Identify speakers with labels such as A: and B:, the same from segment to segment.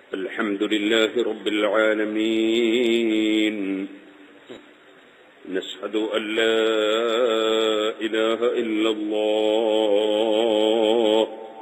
A: الحمد لله رب العالمين نشهد أن لا إله إلا الله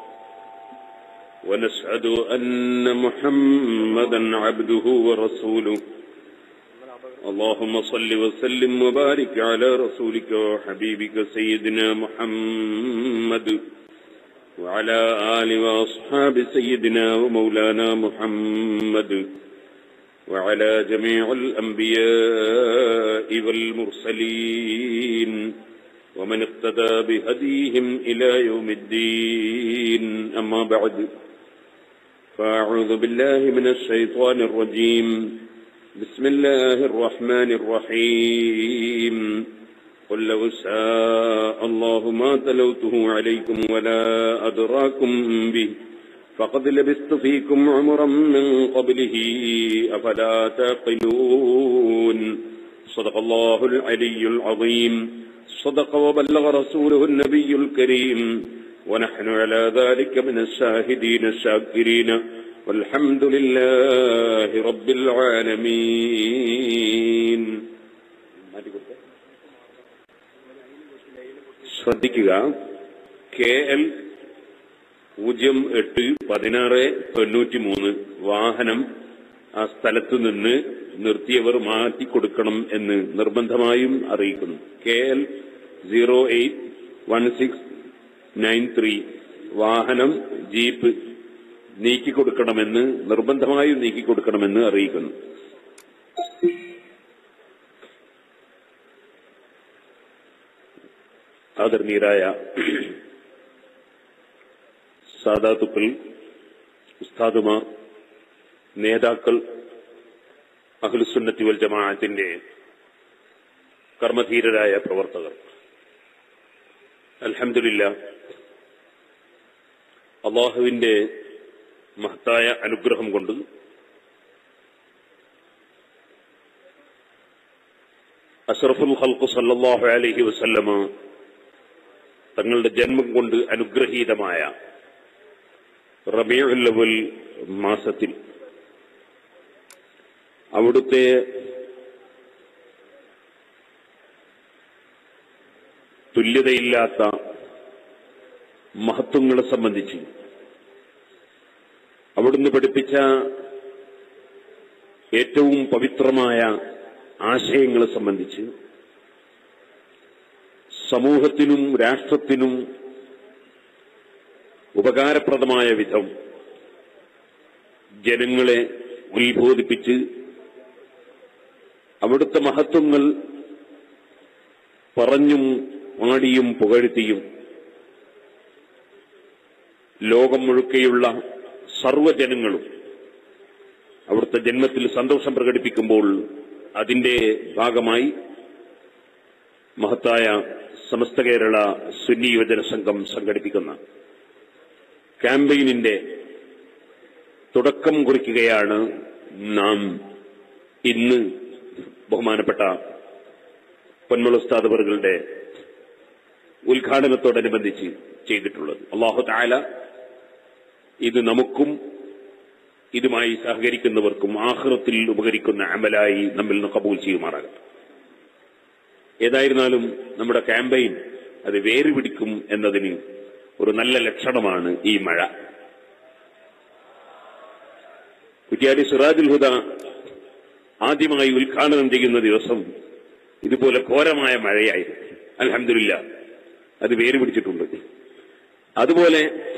A: ونشهد أن محمدا عبده ورسوله اللهم صل وسلم وبارك على رسولك وحبيبك سيدنا محمد وعلى آل وأصحاب سيدنا ومولانا محمد وعلى جميع الأنبياء والمرسلين ومن اقتدى بهديهم إلى يوم الدين أما بعد فأعوذ بالله من الشيطان الرجيم بسم الله الرحمن الرحيم قل لو شاء الله ما تلوته عليكم ولا أدراكم به فقد لبثت فيكم عمرا من قبله أفلا تعقلون صدق الله العلي العظيم صدق وبلغ رسوله النبي الكريم ونحن على ذلك من الشاهدين الشاكرين والحمد لله رب العالمين. ശ്രദ്ധിക്കുക, KL 081693 വാഹനം ആ സ്ഥലത്തു നിന്ന് നിർത്തിയവർ മാറ്റിക്കൊടുക്കണം എന്ന് നിർബന്ധമായും അറിയിക്കുന്നു. KL 081693 വാഹനം ജീപ്പ് നീക്കിക്കൊടുക്കണമെന്ന് നിർബന്ധമായും നീക്കിക്കൊടുക്കണമെന്ന് അറിയിക്കുന്നു. ആദരണീയരായ സാദാത്തുക്കൾ, ഉസ്താദുമാർ, നേതാക്കൾ, അഹ്ലുസുന്നത്തി വൽ ജമാഅത്തിന്റെ കർമ്മധീരരായ പ്രവർത്തകർ, അൽഹംദുലില്ലാഹ് അല്ലാഹുവിന്റെ മഹത്തായ അനുഗ്രഹം കൊണ്ട് അഷ്റഫുൽ ഖൽഖ് സല്ലല്ലാഹു അലൈഹി വസല്ലമ തങ്ങളുടെ ജന്മം കൊണ്ട് അനുഗ്രഹീതമായ റബീഉൽ അവ്വൽ മാസത്തിൽ അവിടുത്തെ തുല്യതയില്ലാത്ത മഹത്വങ്ങളെ സംബന്ധിച്ച്, അവിടുന്ന് പഠിപ്പിച്ച ഏറ്റവും പവിത്രമായ ആശയങ്ങളെ സംബന്ധിച്ച് സമൂഹത്തിനും രാഷ്ട്രത്തിനും ഉപകാരപ്രദമായ വിധം ജനങ്ങളെ ഉത്ബോധിപ്പിച്ച് അവിടുത്തെ മഹത്വങ്ങൾ പറഞ്ഞും പാടിയും പുകഴ്ത്തിയും ലോകം മുഴുക്കെയുള്ള സർവ്വജനങ്ങളും അവിടുത്തെ ജന്മത്തിൽ സന്തോഷം പ്രകടിപ്പിക്കുമ്പോൾ അതിന്റെ ഭാഗമായി മഹത്തായ സമസ്ത കേരള സുന്നി യുവജന സംഘം സംഘടിപ്പിക്കുന്ന ക്യാമ്പയിനിന്റെ തുടക്കം കുറിക്കുകയാണ് നാം ഇന്ന് ബഹുമാനപ്പെട്ട പൊന്മുള ഉസ്താദ് അവറുകളുടെ ഉദ്ഘാടനത്തോടനുബന്ധിച്ച് ചെയ്തിട്ടുള്ളത്. അല്ലാഹു തആല ഇത് നമുക്കും ഇതുമായി സഹകരിക്കുന്നവർക്കും ആഖിറത്തിൽ ഉപകരിക്കുന്ന അമലായി നമ്മിൽ നിന്ന് കബൂൽ ചെയ്യുമാറാകട്ടെ. ഏതായിരുന്നാലും നമ്മുടെ ക്യാമ്പയിൻ അത് വേരുപിടിക്കും എന്നതിന് ഒരു നല്ല ലക്ഷണമാണ് ഈ മഴ. കുറ്റ്യാടി സിറാജുൽ ഹുദ ആദ്യമായി ഉദ്ഘാടനം ചെയ്യുന്ന ദിവസം ഇതുപോലെ ഘോരമായ മഴയായിരുന്നു. അൽഹംദുലില്ലാഹ് അത് വേരുപിടിച്ചിട്ടുണ്ട്. അതുപോലെ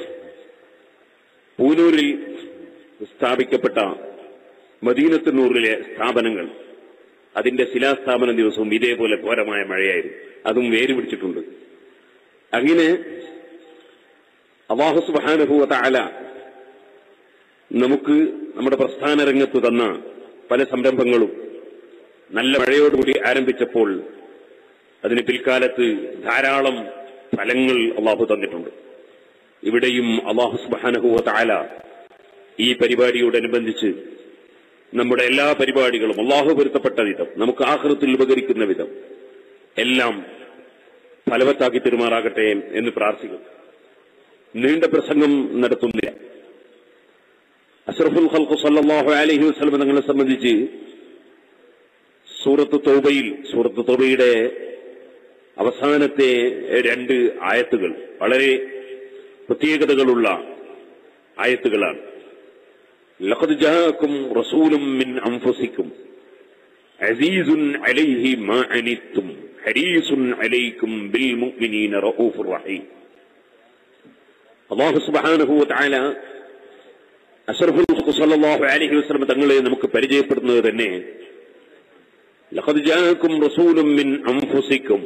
A: പൂനൂരിൽ സ്ഥാപിക്കപ്പെട്ട മദീനത്ത് നൂറിലെ സ്ഥാപനങ്ങൾ, അതിന്റെ ശിലാസ്ഥാപന ദിവസവും ഇതേപോലെ ഘോരമായ മഴയായിരുന്നു. അതും വേരുപിടിച്ചിട്ടുണ്ട്. അങ്ങനെ അല്ലാഹു സുബ്ഹാനഹു വ തആല നമുക്ക് നമ്മുടെ പ്രസ്ഥാന രംഗത്ത് തന്ന പല സംരംഭങ്ങളും നല്ല മഴയോടുകൂടി ആരംഭിച്ചപ്പോൾ അതിന് പിൽക്കാലത്ത് ധാരാളം ഫലങ്ങൾ അല്ലാഹു തന്നിട്ടുണ്ട്. ഇവിടെയും അല്ലാഹു സുബ്ഹാനഹു വ തആല ഈ പരിപാടിയോടനുബന്ധിച്ച് നമ്മുടെ എല്ലാ പരിപാടികളും അല്ലാഹു പൊരുത്തപ്പെട്ട വിധം നമുക്ക് ആഖിറത്തിൽ ഉപകരിക്കുന്ന വിധം എല്ലാം ഫലവത്താക്കി പെരുമാറാകട്ടെ എന്ന് പ്രാർത്ഥിക്കുന്നു. നീണ്ട പ്രസംഗം നടത്തുന്നില്ല. അഷ്റഫുൽ ഖൽഖ് സല്ലല്ലാഹു അലൈഹി വസല്ലം തങ്ങളെ സംബന്ധിച്ച് സൂറത്ത് തൗബയുടെ അവസാനത്തെ 2 ആയത്തുകൾ വളരെ പ്രത്യേകതകളുള്ള ആയത്തുകളാണ്. ലഖദ് ജാഅക്കും റസൂലും മിൻ അൻഫുസിക്കും അസീസുൻ അലൈഹി മാ അനിത്തും ഹരീസുൻ അലൈക്കും ബിൽ മുഅ്മിനീന റഊഫുർ റഹീം. അല്ലാഹു സുബ്ഹാനഹു വ തആല അഷ്റഫുൽ ഖൽഖ് സല്ലല്ലാഹു അലൈഹി വസല്ലം തങ്ങളെ നമുക്ക് പരിചയപ്പെടുന്നത് തന്നെ ലഖദ് ജാഅക്കും റസൂലും മിൻ അൻഫുസിക്കും,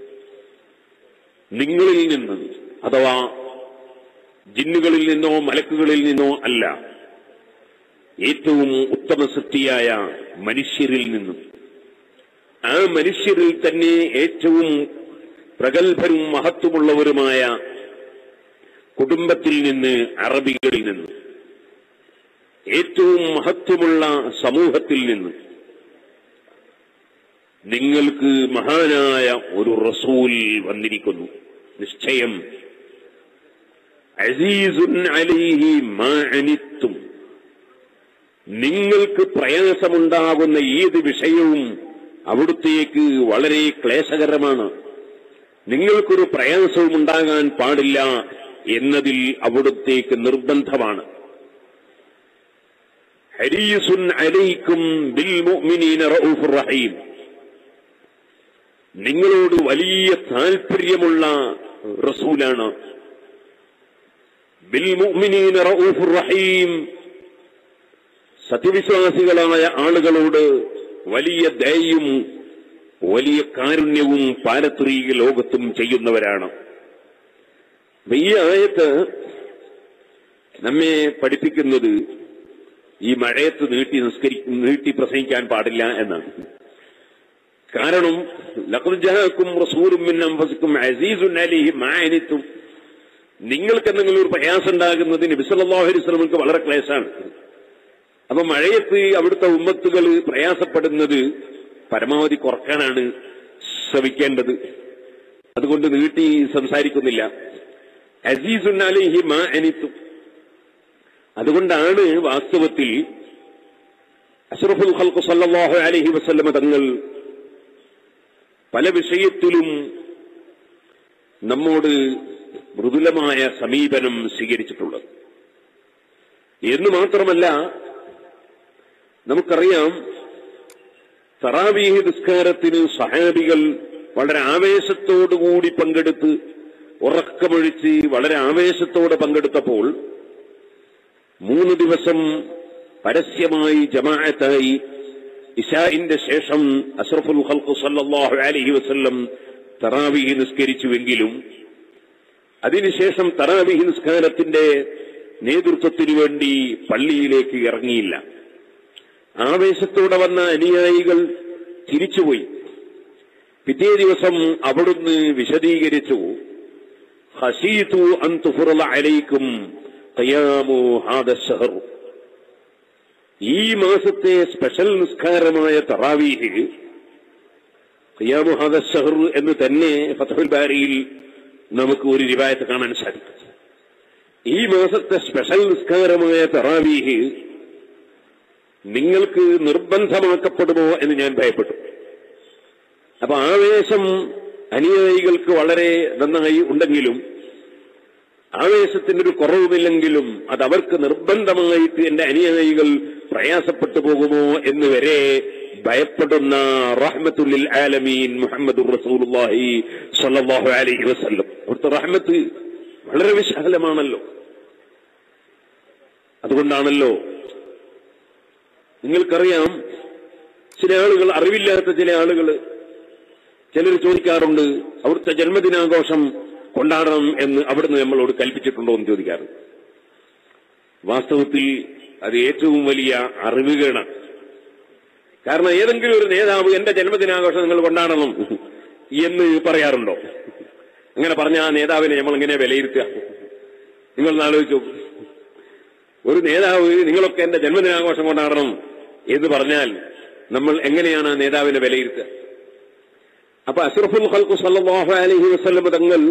A: നിങ്ങളിൽ നിന്ന് അഥവാ ജിന്നുകളിൽ നിന്നോ മലക്കുകളിൽ നിന്നോ അല്ല, ഏറ്റവും ഉത്തമ സൃഷ്ടിയായ മനുഷ്യരിൽ നിന്നും, ആ മനുഷ്യരിൽ തന്നെ ഏറ്റവും പ്രഗത്ഭരും മഹത്വമുള്ളവരുമായ കുടുംബത്തിൽ നിന്ന്, അറബികളിൽ നിന്ന്, ഏറ്റവും മഹത്വമുള്ള സമൂഹത്തിൽ നിന്ന് നിങ്ങൾക്ക് മഹാനായ ഒരു റസൂൽ വന്നിരിക്കുന്നു. നിശ്ചയം അസീസുൻ അലൈഹി മാ അനിത്തും, നിങ്ങൾക്ക് പ്രയാസമുണ്ടാകുന്ന ഏത് വിഷയവും അവിടുത്തേക്ക് വളരെ ക്ലേശകരമാണ്, നിങ്ങൾക്കൊരു പ്രയാസവും ഉണ്ടാകാൻ പാടില്ല എന്നതിൽ അവിടുത്തേക്ക് നിർബന്ധമാണ്. ഹരീസുൻ അലൈക്കും ബിൽ മുഅ്മിനീന റഊഫുർ റഹീം, നിങ്ങളോട് വലിയ താൽപര്യമുള്ള റസൂലാണ്. ബിൽ മുഅ്മിനീന റഊഫുർ റഹീം, സത്യവിശ്വാസികളായ ആളുകളോട് വലിയ ദയയും വലിയ കാരുണ്യവും പാരത്രിക ലോകത്തും ചെയ്യുന്നവരാണ്. ഈ ആയത്ത് നമ്മെ പഠിപ്പിക്കുന്നത് ഈ മഴയത്ത് നീട്ടി പ്രസംഗിക്കാൻ പാടില്ല എന്നാണ്. കാരണം ലഖദ് ജാഅക്കും റസൂലും മിൻ അൻഫുസിക്കും അസീസുൻ അലൈഹി മാ അനിത്തും, നിങ്ങൾക്ക് എന്തെങ്കിലും ഒരു പ്രയാസം ഉണ്ടാകുന്നത് നബി സല്ലല്ലാഹു അലൈഹി വസല്ലമക്ക് വളരെ ക്ലേശാണ്. അപ്പൊ മഴയത്ത് അവിടുത്തെ ഉമ്മത്തുകൾ പ്രയാസപ്പെടുന്നത് പരമാവധി കുറക്കാനാണ് ശ്രമിക്കേണ്ടത്. അതുകൊണ്ട് നീട്ടി സംസാരിക്കുന്നില്ല. അസീസുൻ അലൈഹി മാ അനിത്തും, അതുകൊണ്ടാണ് വാസ്തവത്തിൽ അഷ്റഫുൽ ഖൽഖ് സല്ലല്ലാഹു അലൈഹി വസല്ലം തങ്ങൾ പല വിഷയത്തിലും നമ്മോട് മൃദുലമായ സമീപനം സ്വീകരിച്ചിട്ടുള്ളത്. എന്ന് മാത്രമല്ല, നമുക്കറിയാം തറാവീഹ് നിസ്കാരത്തിന് സഹാബികൾ വളരെ ആവേശത്തോടുകൂടി പങ്കെടുത്ത്, ഉറക്കമൊഴിച്ച് വളരെ ആവേശത്തോടെ പങ്കെടുത്തപ്പോൾ 3 ദിവസം പരസ്യമായി ജമാഅത്തായി ഇശാഇന്റെ ശേഷം അഷ്റഫുൽ ഖൽഖ് സല്ലല്ലാഹു അലൈഹി വസല്ലം തറാവീഹ് നിസ്കരിച്ചുവെങ്കിലും അതിനുശേഷം തറാവീഹ് നിസ്കാരത്തിന്റെ നേതൃത്വത്തിനു വേണ്ടി പള്ളിയിലേക്ക് ഇറങ്ങിയില്ല. ആവേശത്തോടെ വന്ന അനുയായികൾ തിരിച്ചുപോയി. പിറ്റേ ദിവസം അവിടുന്ന് വിശദീകരിച്ചു, ഖശീതു അൻ തുഫറല അലൈക്കും ഖിയാമു ഹാദ ശഹർ, ഈ മാസത്തെ സ്പെഷ്യൽ നിസ്കാരമായ തറാവീഹ് ഖിയാമു ഹാദ ശഹർ എന്ന് തന്നെ ഫത്ഹുൽ ബാരിയിൽ നമുക്ക് ഒരു റിവായത്ത് കാണാൻ സാധിക്കും. ഈ മാസത്തെ സ്പെഷ്യൽ നിസ്കാരമായ തറാവീഹ് നിങ്ങൾക്ക് നിർബന്ധമാക്കപ്പെടുമോ എന്ന് ഞാൻ ഭയപ്പെട്ടു. അപ്പൊ ആവേശം അനുയായികൾക്ക് വളരെ നന്നായി ഉണ്ടെങ്കിലും, ആവേശത്തിനൊരു കുറവുമില്ലെങ്കിലും അത് അവർക്ക് നിർബന്ധമായിട്ട് എന്റെ അനുയായികൾ പ്രയാസപ്പെട്ടു പോകുമോ എന്ന് വരെ ഭയപ്പെടുന്ന റഹ്മത്തുൽ ലിൽ ആലമീൻ മുഹമ്മദുർ റസൂലുള്ളാഹി സ്വല്ലല്ലാഹു അലൈഹി വസല്ലം, അവിടുത്തെ റഹ്മത്ത് വളരെ വിശാലമാണല്ലോ. അതുകൊണ്ടാണല്ലോ നിങ്ങൾക്കറിയാം, ചില ആളുകൾ, അറിവില്ലാത്ത ചില ആളുകൾ, ചിലർ ചോദിക്കാറുണ്ട്, അവിടുത്തെ ജന്മദിനാഘോഷം കൊണ്ടാടണം എന്ന് അവിടുന്ന് നമ്മളോട് കൽപ്പിച്ചിട്ടുണ്ടോ എന്ന് ചോദിക്കാറുണ്ട്. വാസ്തവത്തിൽ അത് ഏറ്റവും വലിയ അറിവുകേടാണ്. കാരണം ഏതെങ്കിലും ഒരു നേതാവ് എന്റെ ജന്മദിനാഘോഷം നിങ്ങൾ കൊണ്ടാടണം എന്ന് പറയാറുണ്ടോ? അങ്ങനെ പറഞ്ഞ ആ നേതാവിനെ നമ്മൾ എങ്ങനെ വിലയിരുത്തുക? നിങ്ങളൊന്ന് ആലോചിച്ചു. ഒരു നേതാവ് നിങ്ങളൊക്കെ എന്റെ ജന്മദിനാഘോഷം കൊണ്ടാടണം എന്ന് പറഞ്ഞാൽ നമ്മൾ എങ്ങനെയാണ് ആ നേതാവിനെ വിലയിരുത്തുക? അപ്പൊ അഷ്റഫുൽ ഖൽഖ് സല്ലല്ലാഹു അലൈഹി വസല്ലം തങ്ങൾ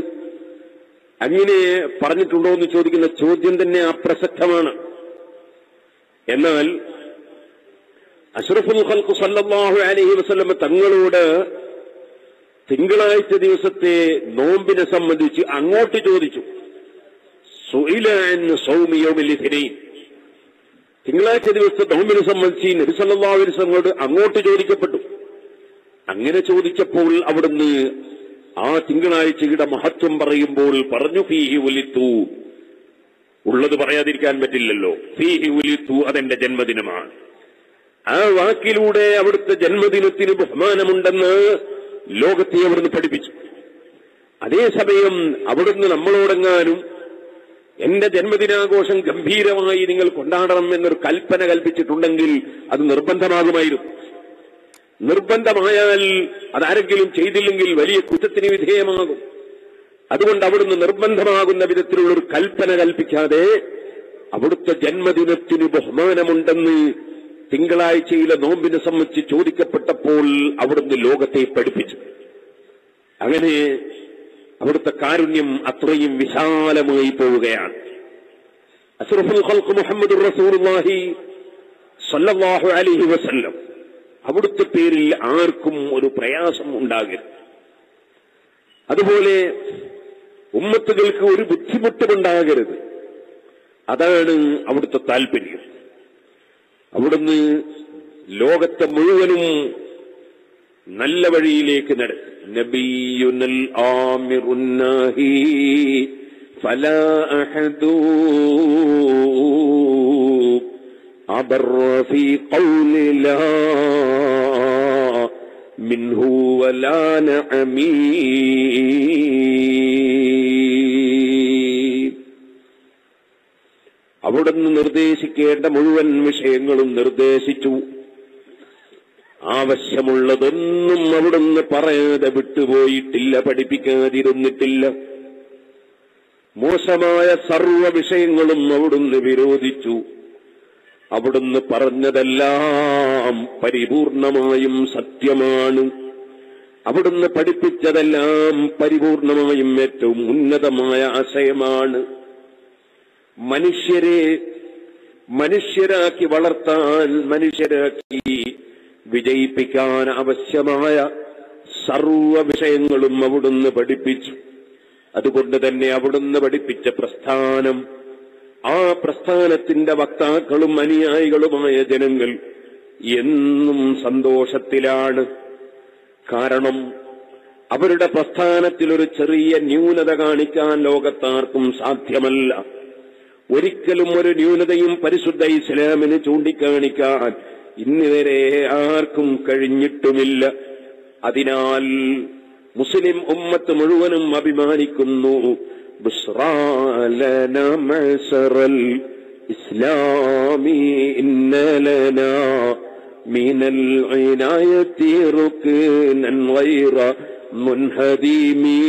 A: അങ്ങനെ പറഞ്ഞിട്ടുണ്ടോ എന്ന് ചോദിക്കുന്ന ചോദ്യം തന്നെ അപ്രസക്തമാണ്. എന്നാൽ അഷ്റഫുൽ ഖൽഖ് സല്ലല്ലാഹു അലൈഹി വസല്ലം തങ്ങളോട് തിങ്കളാഴ്ച ദിവസത്തെ നോമ്പിനെ സംബന്ധിച്ച് അങ്ങോട്ട് ചോദിച്ചു. സുഇല അൻ സൗമി യൗമിൽ ഇത്നൈൻ, തിങ്കളാഴ്ച ദിവസത്തെ നോമ്പിനെ സംബന്ധിച്ച് നബി സല്ലല്ലാഹു അലൈഹി വസല്ലമയോട് അങ്ങോട്ട് ചോദിക്കപ്പെട്ടു. അങ്ങനെ ചോദിച്ചപ്പോൾ അവിടുന്ന് ആ തിങ്കളാഴ്ചയുടെ മഹത്വം പറയുമ്പോൾ പറഞ്ഞു, ഫീഹി ഉലിത്തു, ഉള്ളത് പറയാതിരിക്കാൻ പറ്റില്ലല്ലോ, ഫീഹി ഉലിത്തു, അതെന്റെ ജന്മദിനമാണ്. ആ വാക്കിലൂടെ അവിടുത്തെ ജന്മദിനത്തിന് ബഹുമാനമുണ്ടെന്ന് ലോകത്തെ അവിടുന്ന് പഠിപ്പിച്ചു. അതേസമയം അവിടുന്ന് നമ്മളോടെങ്ങാനും എന്റെ ജന്മദിനാഘോഷം ഗംഭീരമായി നിങ്ങൾ കൊണ്ടാടണം എന്നൊരു കൽപ്പന കൽപ്പിച്ചിട്ടുണ്ടെങ്കിൽ അത് നിർബന്ധമാകുമായിരുന്നു. നിർബന്ധമായാൽ അതാരെങ്കിലും ചെയ്തില്ലെങ്കിൽ വലിയ കുറ്റത്തിന് വിധേയമാകും. അതുകൊണ്ട് അവിടുന്ന് നിർബന്ധമാകുന്ന വിധത്തിലുള്ളൊരു കൽപ്പന കൽപ്പിക്കാതെ അവിടുത്തെ ജന്മദിനത്തിന് ബഹുമാനമുണ്ടെന്ന് തിങ്കളാഴ്ചയിലെ നോമ്പിനെ സംബന്ധിച്ച് ചോദിക്കപ്പെട്ടപ്പോൾ അവിടുന്ന് ലോകത്തെ പഠിപ്പിച്ചു. അങ്ങനെ അവിടുത്തെ കാരുണ്യം അത്രയും വിശാലമായി പോവുകയാണ്. അഷ്റഫുൽ ഖൽഖ് മുഹമ്മദുർ റസൂലുള്ളാഹി സ്വല്ലല്ലാഹു അലൈഹി വസല്ലം, അവിടുത്തെ പേരിൽ ആർക്കും ഒരു പ്രയാസം ഉണ്ടാകരുത്. അതുപോലെ ഉമ്മത്തുകൾക്ക് ഒരു ബുദ്ധിമുട്ടുമുണ്ടാകരുത്. അതാണ് അവിടുത്തെ താല്പര്യം. അവിടുന്ന് ലോകത്തെ മുഴുവനും നല്ല വഴിയിലേക്ക് നടത്തി. നബിയുനൽ ആമിറുൻ നാഹി ഫലാ അഹദു അബറ ഫീ ഖൗലി ലാ മിൻഹു വലാ നഅമീ. അവിടുന്ന് നിർദ്ദേശിക്കേണ്ട മുഴുവൻ വിഷയങ്ങളും നിർദ്ദേശിച്ചു. ആവശ്യമുള്ളതൊന്നും അവിടുന്ന് പറയാതെ വിട്ടുപോയിട്ടില്ല, പഠിപ്പിക്കാതിരുന്നിട്ടില്ല. മോശമായ സർവ്വ വിഷയങ്ങളും അവിടുന്ന് വിരോധിച്ചു. അവിടുന്ന് പറഞ്ഞതെല്ലാം പരിപൂർണമായും സത്യമാണ്. അവിടുന്ന് പഠിപ്പിച്ചതെല്ലാം പരിപൂർണമായും ഏറ്റവും ഉന്നതമായ ആശയമാണ്. മനുഷ്യരാക്കി വളർത്താൻ, മനുഷ്യരാക്കി വിജയിപ്പിക്കാൻ ആവശ്യമായ സർവ്വ വിഷയങ്ങളും അവിടുന്ന് പഠിപ്പിച്ചു. അതുകൊണ്ട് തന്നെ അവിടുന്ന് പഠിപ്പിച്ച പ്രസ്ഥാനം, ആ പ്രസ്ഥാനത്തിന്റെ വക്താക്കളും അനുയായികളുമായ ജനങ്ങൾ എന്നും സന്തോഷത്തിലാണ്. കാരണം അവരുടെ പ്രസ്ഥാനത്തിൽ ഒരു ചെറിയ ന്യൂനത കാണിക്കാൻ ലോകത്താർക്കും സാധ്യമല്ല. ഒരിക്കലും ഒരു ന്യൂനതയും പരിശുദ്ധ ഇസ്ലാമിന് ചൂണ്ടിക്കാണിക്കാൻ ഇന്നുവരെ ആർക്കും കഴിഞ്ഞിട്ടുമില്ല. അതിനാൽ മുസ്ലിം ഉമ്മത്ത് മുഴുവനും അഭിമാനിക്കുന്നു. ബുശ്റാ ലനാ മഅ്ശറൽ ഇസ്ലാമി ഇന്ന ലനാ മിനൽ ഇനായത്തി റുക്നൻ ഗൈറ മുൻഹദിമി.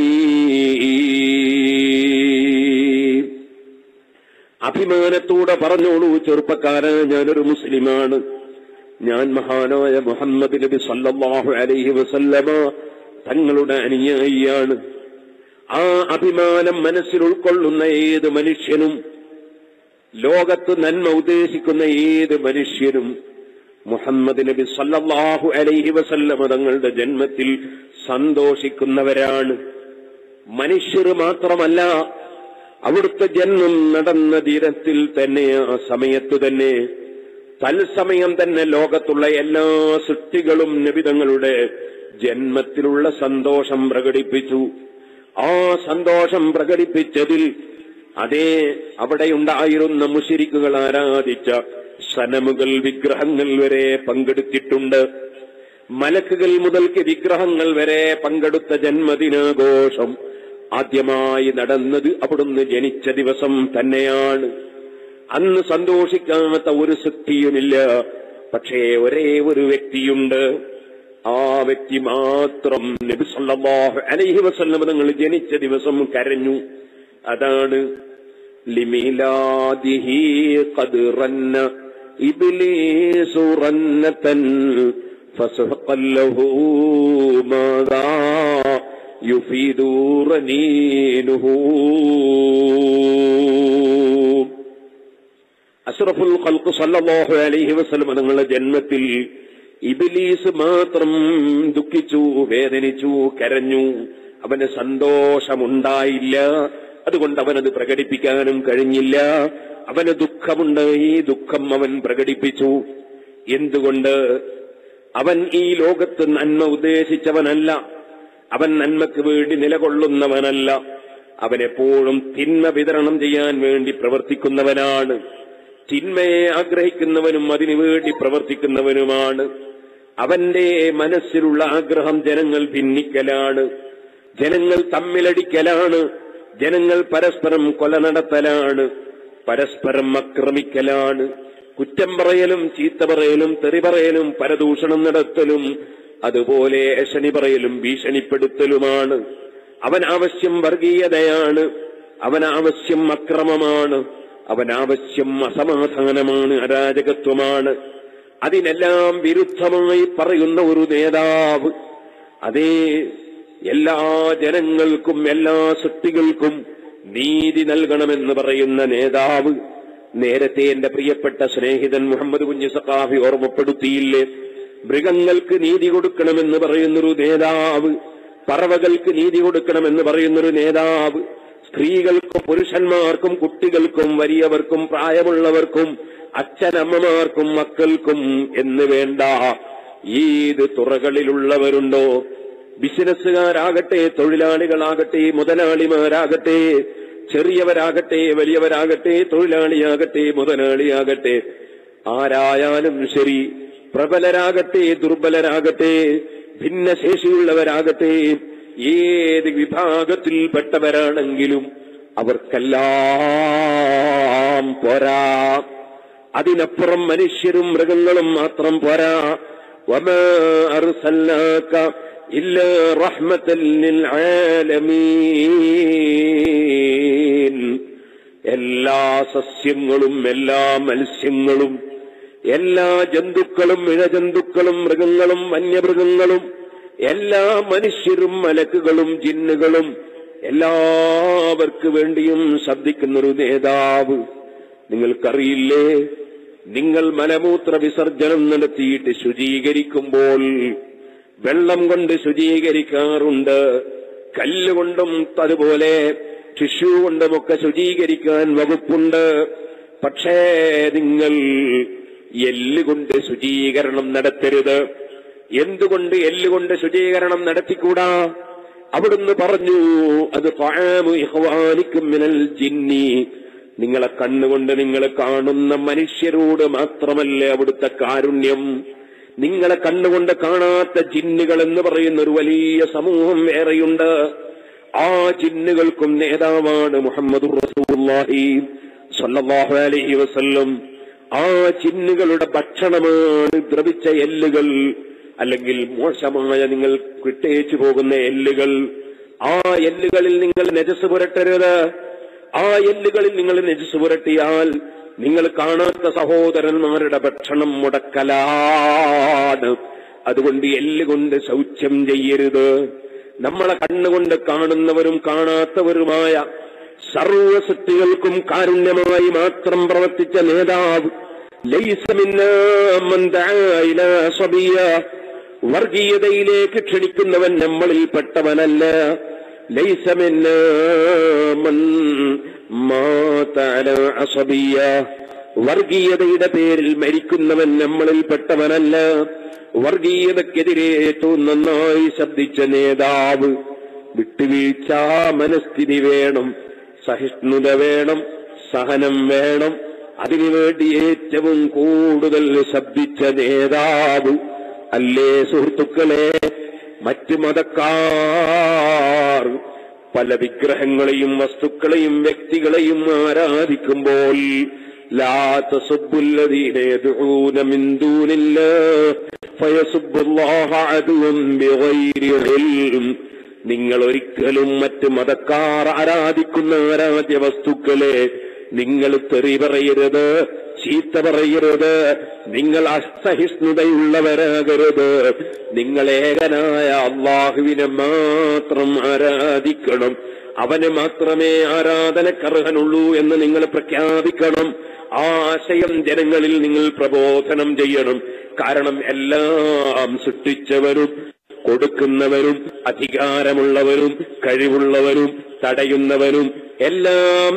A: അഭിമാനത്തോടെ പറഞ്ഞോളൂ, ചെറുപ്പക്കാരൻ, ഞാനൊരു മുസ്ലിമാണ്, ഞാൻ മഹാനായ മുഹമ്മദ് നബി സല്ലല്ലാഹു അലൈഹി വസല്ലമ തങ്ങളുടെ അനുയായിയാണ്. ആ അഭിമാനം മനസ്സിൽ ഉൾക്കൊള്ളുന്ന ഏത് മനുഷ്യനും, ലോകത്ത് നന്മ ഉദ്ദേശിക്കുന്ന ഏത് മനുഷ്യനും മുഹമ്മദ് നബി സല്ലല്ലാഹു അലൈഹി വസല്ലമ തങ്ങളുടെ ജന്മത്തിൽ സന്തോഷിക്കുന്നവരാണ്. മനുഷ്യർ മാത്രമല്ല, അവിടുത്തെ ജന്മം നടന്ന ദിനത്തിൽ തന്നെ, ആ സമയത്ത് തന്നെ, തത്സമയം തന്നെ ലോകത്തുള്ള എല്ലാ സൃഷ്ടികളും നബി തങ്ങളുടെ ജന്മത്തിലുള്ള സന്തോഷം പ്രകടിപ്പിച്ചു. ആ സന്തോഷം പ്രകടിപ്പിച്ചതിൽ അവിടെയുണ്ടായിരുന്ന മുശ്രിക്കുകൾ ആരാധിച്ച സനമുകൾ, വിഗ്രഹങ്ങൾ വരെ പങ്കെടുത്തിട്ടുണ്ട്. മലക്കുകൾ മുതൽക്ക് വിഗ്രഹങ്ങൾ വരെ പങ്കെടുത്ത ജന്മദിനാഘോഷം ആദ്യമായി നടന്നത് അവിടുന്ന് ജനിച്ച ദിവസം തന്നെയാണ്. അന്ന് സന്തോഷിക്കാത്ത ഒരു സൃഷ്ടിയുമില്ല. പക്ഷേ ഒരേ ഒരു വ്യക്തിയുണ്ട്. ആ വ്യക്തി മാത്രം നബി സല്ലല്ലാഹു അലൈഹി വസല്ലം തങ്ങൾ ജനിച്ച ദിവസം കരഞ്ഞു. അതാണ് ലിമിലാദിഹി ഖദ് റന്ന ഇബ്ലീസു റന്നതൻ ഫസഖൽ ലഹു മാദാ യുഫീദു റനീനുഹു. അഷ്റഫുൽ ഖൽഖ് സല്ലല്ലാഹു അലൈഹി വസല്ലം തങ്ങളുടെ ജന്മത്തിൽ ഇബ്ലീസ് മാത്രം ദുഃഖിച്ചു, വേദനിച്ചു, കരഞ്ഞു. അവന് സന്തോഷമുണ്ടായില്ല. അതുകൊണ്ട് അവനത് പ്രകടിപ്പിക്കാനും കഴിഞ്ഞില്ല. അവന് ദുഃഖമുണ്ട്. ഈ ദുഃഖം അവൻ പ്രകടിപ്പിച്ചു. എന്തുകൊണ്ട്? അവൻ ഈ ലോകത്ത് നന്മ ഉദ്ദേശിച്ചവനല്ല. അവൻ നന്മയ്ക്ക് വേണ്ടി നിലകൊള്ളുന്നവനല്ല. അവനെപ്പോഴും തിന്മ വിതരണം ചെയ്യാൻ വേണ്ടി പ്രവർത്തിക്കുന്നവനാണ്. തിന്മയെ ആഗ്രഹിക്കുന്നവനും അതിനുവേണ്ടി പ്രവർത്തിക്കുന്നവനുമാണ്. അവന്റെ മനസ്സിലുള്ള ആഗ്രഹം ജനങ്ങൾ ഭിന്നിക്കലാണ്, ജനങ്ങൾ തമ്മിലടിക്കലാണ്, ജനങ്ങൾ പരസ്പരം കൊല നടത്തലാണ്, പരസ്പരം ആക്രമിക്കലാണ്, കുറ്റം പറയലും ചീത്ത പറയലും തെറി പറയലും പരദൂഷണം നടത്തലും അതുപോലെ ഏഷണി പറയലും ഭീഷണിപ്പെടുത്തലുമാണ്. അവനാവശ്യം വർഗീയതയാണ്, അവനാവശ്യം അക്രമമാണ്, അവനാവശ്യം അസമാധാനമാണ്, അരാജകത്വമാണ്. അതിനെല്ലാം വിരുദ്ധമായി പറയുന്ന ഒരു നേതാവ്, അതേ എല്ലാ ജനങ്ങൾക്കും എല്ലാ സൃഷ്ടികൾക്കും നീതി നൽകണമെന്ന് പറയുന്ന നേതാവ്. നേരത്തെ എന്റെ പ്രിയപ്പെട്ട സ്നേഹിതൻ മുഹമ്മദ് കുഞ്ഞി സഖാഫി ഓർമ്മപ്പെടുത്തിയില്ലേ, മൃഗങ്ങൾക്ക് നീതി കൊടുക്കണമെന്ന് പറയുന്നൊരു നേതാവ്, പറവകൾക്ക് നീതി കൊടുക്കണമെന്ന് പറയുന്നൊരു നേതാവ്, സ്ത്രീകൾക്കും പുരുഷന്മാർക്കും കുട്ടികൾക്കും വലിയവർക്കും പ്രായമുള്ളവർക്കും അച്ഛനമ്മമാർക്കും മക്കൾക്കും എന്ന് വേണ്ട ഏത് തുറകളിലുള്ളവരുണ്ടോ, ബിസിനസ്സുകാരാകട്ടെ, തൊഴിലാളികളാകട്ടെ, മുതലാളിമാരാകട്ടെ, ചെറിയവരാകട്ടെ, വലിയവരാകട്ടെ, തൊഴിലാളിയാകട്ടെ, മുതലാളിയാകട്ടെ, ആരായാലും ശരി, പ്രബലരാകട്ടെ, ദുർബലരാകട്ടെ, ഭിന്നശേഷിയുള്ളവരാകട്ടെ, ഏത് വിഭാഗത്തിൽപ്പെട്ടവരാണെങ്കിലും അവർക്കെല്ലാം പോരാ. അതിനപ്പുറം മനുഷ്യരും മൃഗങ്ങളും മാത്രം പോരാ. വമാ അർസൽനാക ഇല്ലാ റഹ്മത്തൻ ലിൽ ആലമീൻ. എല്ലാ സസ്യങ്ങളും എല്ലാ മത്സ്യങ്ങളും എല്ലാ ജന്തുക്കളും ഇഴജന്തുക്കളും മൃഗങ്ങളും വന്യമൃഗങ്ങളും എല്ലാ മനുഷ്യരും മലക്കുകളും ജിന്നുകളും എല്ലാവർക്കു വേണ്ടിയും ശബ്ദിക്കുന്നൊരു നേതാവ്. നിങ്ങൾക്കറിയില്ലേ, നിങ്ങൾ മലമൂത്ര വിസർജനം നടത്തിയിട്ട് ശുചീകരിക്കുമ്പോൾ വെള്ളം കൊണ്ട് ശുചീകരിക്കാറുണ്ട്, കല്ലുകൊണ്ടും അതുപോലെ ടിഷ്യൂ കൊണ്ടുമൊക്കെ ശുചീകരിക്കാൻ വകുപ്പുണ്ട്. പക്ഷേ നിങ്ങൾ എല്ലുകൊണ്ട് ശുചീകരണം നടത്തരുത്. എന്തുകൊണ്ട് എല്ലുകൊണ്ട് ശുചീകരണം നടത്തിക്കൂടാ? അവിടുന്ന് പറഞ്ഞു, അത് തഅമു ഇഖ്വാനിക്കും മിനൽ ജിന്നി. നിങ്ങളെ കണ്ണുകൊണ്ട് നിങ്ങൾ കാണുന്ന മനുഷ്യരോട് മാത്രമല്ല അവിടുത്തെ കാരുണ്യം, നിങ്ങളെ കണ്ണുകൊണ്ട് കാണാത്ത ജിന്നുകൾ എന്ന് പറയുന്ന ഒരു വലിയ സമൂഹം വേറെയുണ്ട്. ആ ജിന്നുകൾക്കും നേതാവാണ് മുഹമ്മദുർ റസൂലുള്ളാഹി സ്വല്ലല്ലാഹു അലൈഹി വസല്ലം. ആ ജിന്നുകളുടെ ഭക്ഷണമാണ് ദ്രവിച്ച എല്ലുകൾ, അല്ലെങ്കിൽ മോശമായ നിങ്ങൾ കിട്ടേച്ചു പോകുന്ന എല്ലുകൾ. ആ എല്ലുകളിൽ നിങ്ങൾ നജസ് പുരട്ടരുത്. ആ എല്ലുകളിൽ നിങ്ങൾ നജസ് പുരട്ടിയാൽ നിങ്ങൾ കാണാത്ത സഹോദരന്മാരുടെ ഭക്ഷണം മുടക്കലാണ്. അതുകൊണ്ട് എല്ലുകൊണ്ട് ശൗച്യം ചെയ്യരുത്. നമ്മളെ കണ്ണുകൊണ്ട് കാണുന്നവരും കാണാത്തവരുമായ സർവ്വ സൃഷ്ടികൾക്കും കാരുണ്യമായി മാത്രം പ്രവർത്തിച്ച നേതാവ്. ലൈസ മിന്നാ മൻ ദഅ ഇലാ സബിയ. വർഗീയതയിലേക്ക് ക്ഷണിക്കുന്നവൻ നമ്മളിൽപ്പെട്ടവനല്ല. ലൈസ മിന്നാ മൻ മാത അലാ അസബിയ. വർഗീയതയുടെ പേരിൽ മരിക്കുന്നവൻ നമ്മളിൽപ്പെട്ടവനല്ല. വർഗീയതക്കെതിരെ ഏറ്റവും നന്നായി ശബ്ദിച്ച നേതാവ്. വിട്ടുവീഴ്ച മനസ്ഥിതി വേണം, സഹിഷ്ണുത വേണം, സഹനം വേണം. അതിനുവേണ്ടി ഏറ്റവും കൂടുതൽ ശബ്ദിച്ച നേതാവ് അല്ലേ സുഹൃത്തുക്കളെ? മറ്റു മതക്കാർ പല വിഗ്രഹങ്ങളെയും വസ്തുക്കളെയും വ്യക്തികളെയും ആരാധിക്കുമ്പോൾ ലാ തസുബ്ബുല്ലദീന യദ്ഊന മിൻ ദൂനില്ലാഹ് ഫയസുബ്ബുല്ലാഹ അദുവൻ ബിഗൈരി ഇൽം. നിങ്ങൾ ഒരിക്കലും മറ്റ് മതക്കാർ ആരാധിക്കുന്ന ആരാധ്യ വസ്തുക്കളെ നിങ്ങൾ തെറി പറയരുത്, ചീത്ത പറയരുത്, നിങ്ങൾ അസഹിഷ്ണുതയുള്ളവരാകരുത്. നിങ്ങൾ ഏകനായ അല്ലാഹുവിനെ മാത്രം ആരാധിക്കണം. അവന് മാത്രമേ ആരാധനക്കർഹനുള്ളൂ എന്ന് നിങ്ങൾ പ്രഖ്യാപിക്കണം. ആ ആശയം ജനങ്ങളിൽ നിങ്ങൾ പ്രബോധനം ചെയ്യണം. കാരണം എല്ലാം സൃഷ്ടിച്ചവരും കൊടുക്കുന്നവരും അധികാരമുള്ളവരും കഴിവുള്ളവരും തടയുന്നവരും എല്ലാം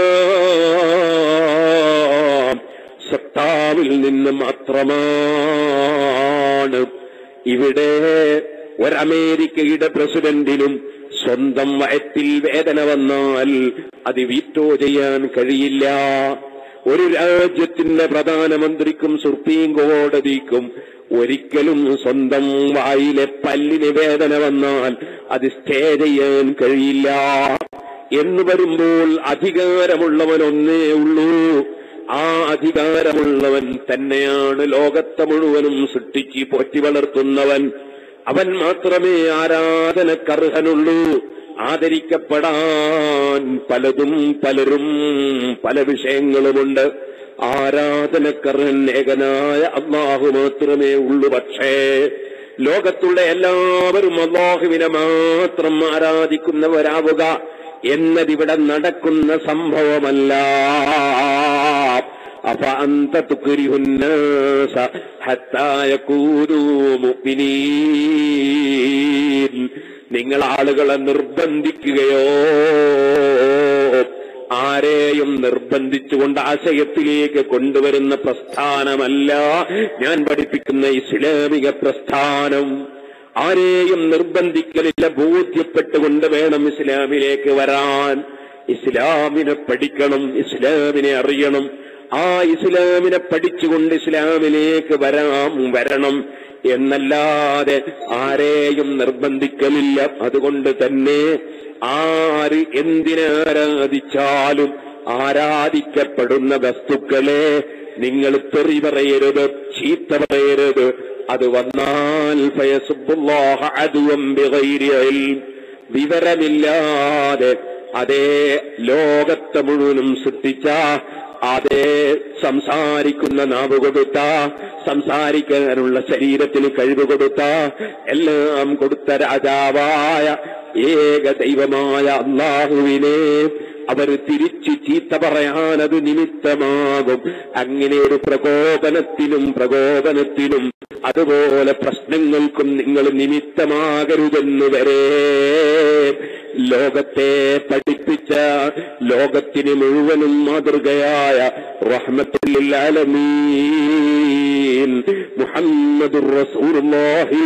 A: സത്താവിൽ നിന്ന് മാത്രമാണ്. ഇവിടെ ഒരമേരിക്കയുടെ പ്രസിഡന്റിനും സ്വന്തം വയറ്റിൽ വേദന വന്നാൽ അത് വീറ്റോ ചെയ്യാൻ കഴിയില്ല. ഒരു രാജ്യത്തിന്റെ പ്രധാനമന്ത്രിക്കും സുപ്രീം കോടതിക്കും ഒരിക്കലും സ്വന്തം വായിലെ പല്ലിന് വേദന വന്നാൽ അത് സ്റ്റേ ചെയ്യാൻ കഴിയില്ല. എന്ന് വരുമ്പോൾ അധികാരമുള്ളവൻ ഒന്നേ ഉള്ളൂ. ആ അധികാരമുള്ളവൻ തന്നെയാണ് ലോകത്തെ മുഴുവനും സൃഷ്ടിച്ച് പോറ്റി വളർത്തുന്നവൻ. അവൻ മാത്രമേ ആരാധനക്കർഹനുള്ളൂ. ആദരിക്കപ്പെടാൻ പലരും പല വിഷയങ്ങളുമുണ്ട്. ആരാധനക്കർഹൻ ഏകനായ അല്ലാഹു മാത്രമേ ഉള്ളൂ. പക്ഷേ ലോകത്തുള്ള എല്ലാവരും അല്ലാഹുവിനെ മാത്രം ആരാധിക്കുന്നവരാവുക എന്നതിവിടെ നടക്കുന്ന സംഭവമല്ല. അഫഅന്ത തുക്രിഹുന്നാസ ഹത്താ യകൂനൂ മുഅ്മിനീൻ. നിങ്ങൾ ആളുകളെ നിർബന്ധിക്കുകയോ? ആരെയും നിർബന്ധിച്ചുകൊണ്ട് ആശയത്തിലേക്ക് കൊണ്ടുവരുന്ന പ്രസ്ഥാനമല്ല ഞാൻ പഠിപ്പിക്കുന്ന ഇസ്ലാമിക പ്രസ്ഥാനം. ആരെയും നിർബന്ധിക്കലില്ല. ബോധ്യപ്പെട്ടുകൊണ്ട് വേണം ഇസ്ലാമിലേക്ക് വരാൻ. ഇസ്ലാമിനെ പഠിക്കണം, ഇസ്ലാമിനെ അറിയണം. ആ ഇസ്ലാമിനെ പഠിച്ചുകൊണ്ട് ഇസ്ലാമിലേക്ക് വരണം എന്നല്ലാതെ ആരെയും നിർബന്ധിക്കലില്ല. അതുകൊണ്ട് തന്നെ ആര് എന്തിനാരാധിച്ചാലും ആരാധിക്കപ്പെടുന്ന വസ്തുക്കളെ നിങ്ങൾ തെറി പറയരുത്, ചീത്ത പറയരുത്. അത് വന്നാൽ ഫയസുബ്ബുല്ലാഹ അദുവൻ ബിഗൈരി ഇൽം, വിവരമില്ലാതെ അതേ ലോകത്തെ മുഴുവനും സൃഷ്ടിച്ച അതേ സംസാരിക്കുന്ന നാവ് കൊടുത്ത, സംസാരിക്കാനുള്ള ശരീരത്തിന് കഴിവ് കൊടുത്ത, എല്ലാം കൊടുത്ത രാജാവായ ഏക ദൈവമായ അല്ലാഹുവിനെ അവർ തിരിച്ച് ചീത്ത പറയാനത് നിമിത്തമാകും. അങ്ങനെ ഒരു പ്രകോപനത്തിനും അതുപോലെ പ്രശ്നങ്ങൾക്കും നിങ്ങൾ നിമിത്തമാകരുതെന്ന് വരെ ലോകത്തെ പഠിപ്പിച്ച, ലോകത്തിന് മുഴുവനും മാതൃകയായ റഹ്മത്തുൽ ലിൽ ആലമീൻ മുഹമ്മദുർ റസൂലുള്ളാഹി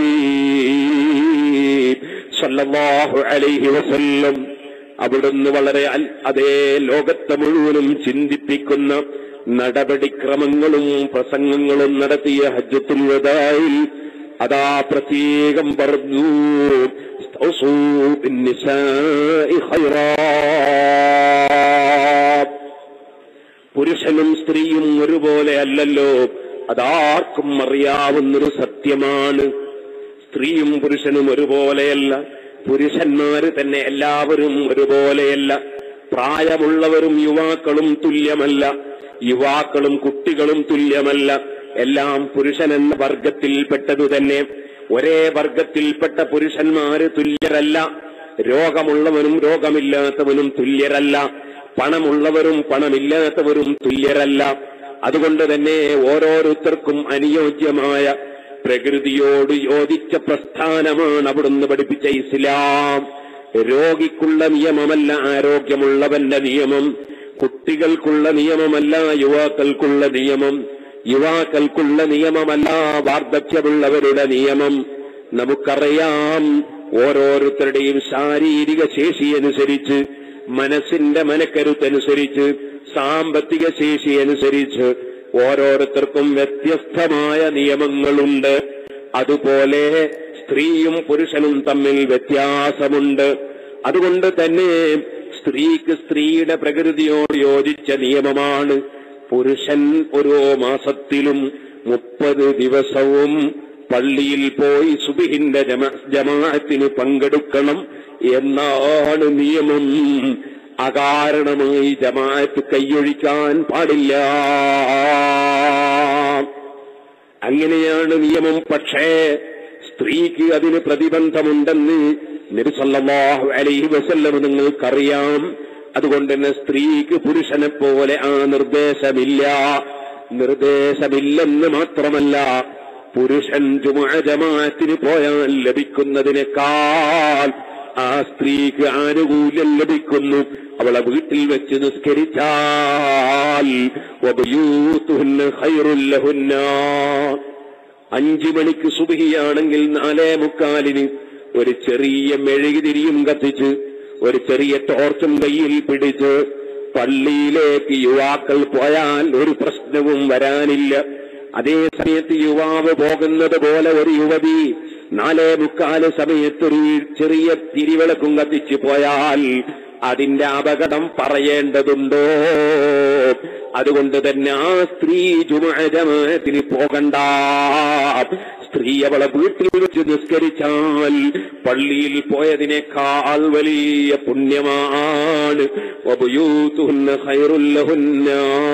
A: സ്വല്ലല്ലാഹു അലൈഹി വസല്ലം അവിടുന്ന് വളരെ അതേ ലോകത്തെ മുഴുവനും ചിന്തിപ്പിക്കുന്ന നടപടിക്രമങ്ങളും പ്രസംഗങ്ങളും നടത്തിയ ഹജ്ജത്തുൽ വദാഇൽ അതാ പ്രത്യേകം പറഞ്ഞു, പുരുഷനും സ്ത്രീയും ഒരുപോലെ അല്ലല്ലോ. അതാർക്കും അറിയാവുന്നൊരു സത്യമാണ്. സ്ത്രീയും പുരുഷനും ഒരുപോലെയല്ല. പുരുഷന്മാര് തന്നെ എല്ലാവരും ഒരുപോലെയല്ല. പ്രായമുള്ളവരും യുവാക്കളും തുല്യമല്ല, യുവാക്കളും കുട്ടികളും തുല്യമല്ല. എല്ലാം പുരുഷൻ എന്ന വർഗത്തിൽപ്പെട്ടതു തന്നെ. ഒരേ വർഗത്തിൽപ്പെട്ട പുരുഷന്മാര് തുല്യരല്ല. രോഗമുള്ളവനും രോഗമില്ലാത്തവനും തുല്യരല്ല. പണമുള്ളവരും പണമില്ലാത്തവരും തുല്യരല്ല. അതുകൊണ്ട് തന്നെ ഓരോരുത്തർക്കും അനുയോജ്യമായ പ്രകൃതിയോട് യോജിച്ച പ്രസ്ഥാനമാണ് അവിടുന്ന് പഠിപ്പിച്ച ഇസ്ലാം. രോഗിക്കുള്ള നിയമമല്ല ആരോഗ്യമുള്ളവന്റെ നിയമം. കുട്ടികൾക്കുള്ള നിയമമല്ല യുവാക്കൾക്കുള്ള നിയമം. യുവാക്കൾക്കുള്ള നിയമമല്ല വാർദ്ധക്യമുള്ളവരുടെ നിയമം. നമുക്കറിയാം, ഓരോരുത്തരുടെയും ശാരീരിക ശേഷിയനുസരിച്ച്, മനസ്സിന്റെ മനക്കരുത്തനുസരിച്ച്, സാമ്പത്തിക ശേഷി അനുസരിച്ച് ഓരോരുത്തർക്കും വ്യത്യസ്തമായ നിയമങ്ങളുണ്ട്. അതുപോലെ സ്ത്രീയും പുരുഷനും തമ്മിൽ വ്യത്യാസമുണ്ട്. അതുകൊണ്ട് തന്നെ സ്ത്രീക്ക് സ്ത്രീയുടെ പ്രകൃതിയോട് യോജിച്ച നിയമമാണ്. പുരുഷൻ ഓരോ മാസത്തിലും 30 ദിവസവും പള്ളിയിൽ പോയി സുബ്ഹിന്റെ ജമാഅത്തിന് പങ്കെടുക്കണം എന്നാണ് നിയമം. അകാരണമായി ജമാഅത്ത് കൈയൊഴിക്കാൻ പാടില്ല. അങ്ങനെയാണ് നിയമം. പക്ഷേ സ്ത്രീക്ക് അതിന് പ്രതിബന്ധമുണ്ടെന്ന് നബി സല്ലല്ലാഹു അലൈഹി വസല്ലം നിങ്ങൾക്കറിയാം. അതുകൊണ്ട് തന്നെ സ്ത്രീക്ക് പുരുഷനെ പോലെ ആ നിർദ്ദേശമില്ലെന്ന് മാത്രമല്ല, പുരുഷൻ ജുമുഅ ജമാഅത്തിന് പോയാൽ ലഭിക്കുന്നതിനേക്കാൾ ആ സ്ത്രീക്ക് ആനുകൂല്യം ലഭിക്കുന്നു അവളെ വീട്ടിൽ വെച്ച് നിസ്കരിച്ചാൽ. വബയൂതുഹുന്ന ഖൈറുൽ ലഹുന്ന. 5 മണിക്ക് സുബ്ഹിയാണെങ്കിൽ 4:45 ഒരു ചെറിയ മെഴുകുതിരിയും കത്തിച്ച് ഒരു ചെറിയ ടോർച്ചും കയ്യിൽ പിടിച്ച് പള്ളിയിലേക്ക് യുവാക്കൾ പോയാൽ ഒരു പ്രശ്നവും വരാനില്ല. അതേ സമയത്ത് യുവാവ് പോകുന്നത് പോലെ ഒരു യുവതി 4:45 സമയത്തൊരു ചെറിയ തിരിവിളക്കും കത്തിച്ചു പോയാൽ അതിന്റെ അപകടം പറയേണ്ടതുണ്ടോ? അതുകൊണ്ട് തന്നെ ആ സ്ത്രീ ജുമുഅ ജമാഅത്തിന് പോകണ്ട. സ്ത്രീ അവളെ വീട്ടിൽ വെച്ച് നിസ്കരിച്ചാൽ പള്ളിയിൽ പോയതിനേക്കാൾ വലിയ പുണ്യമാണ്. വബയൂതുഹുന്ന ഖൈറുൽ ലഹുന്ന.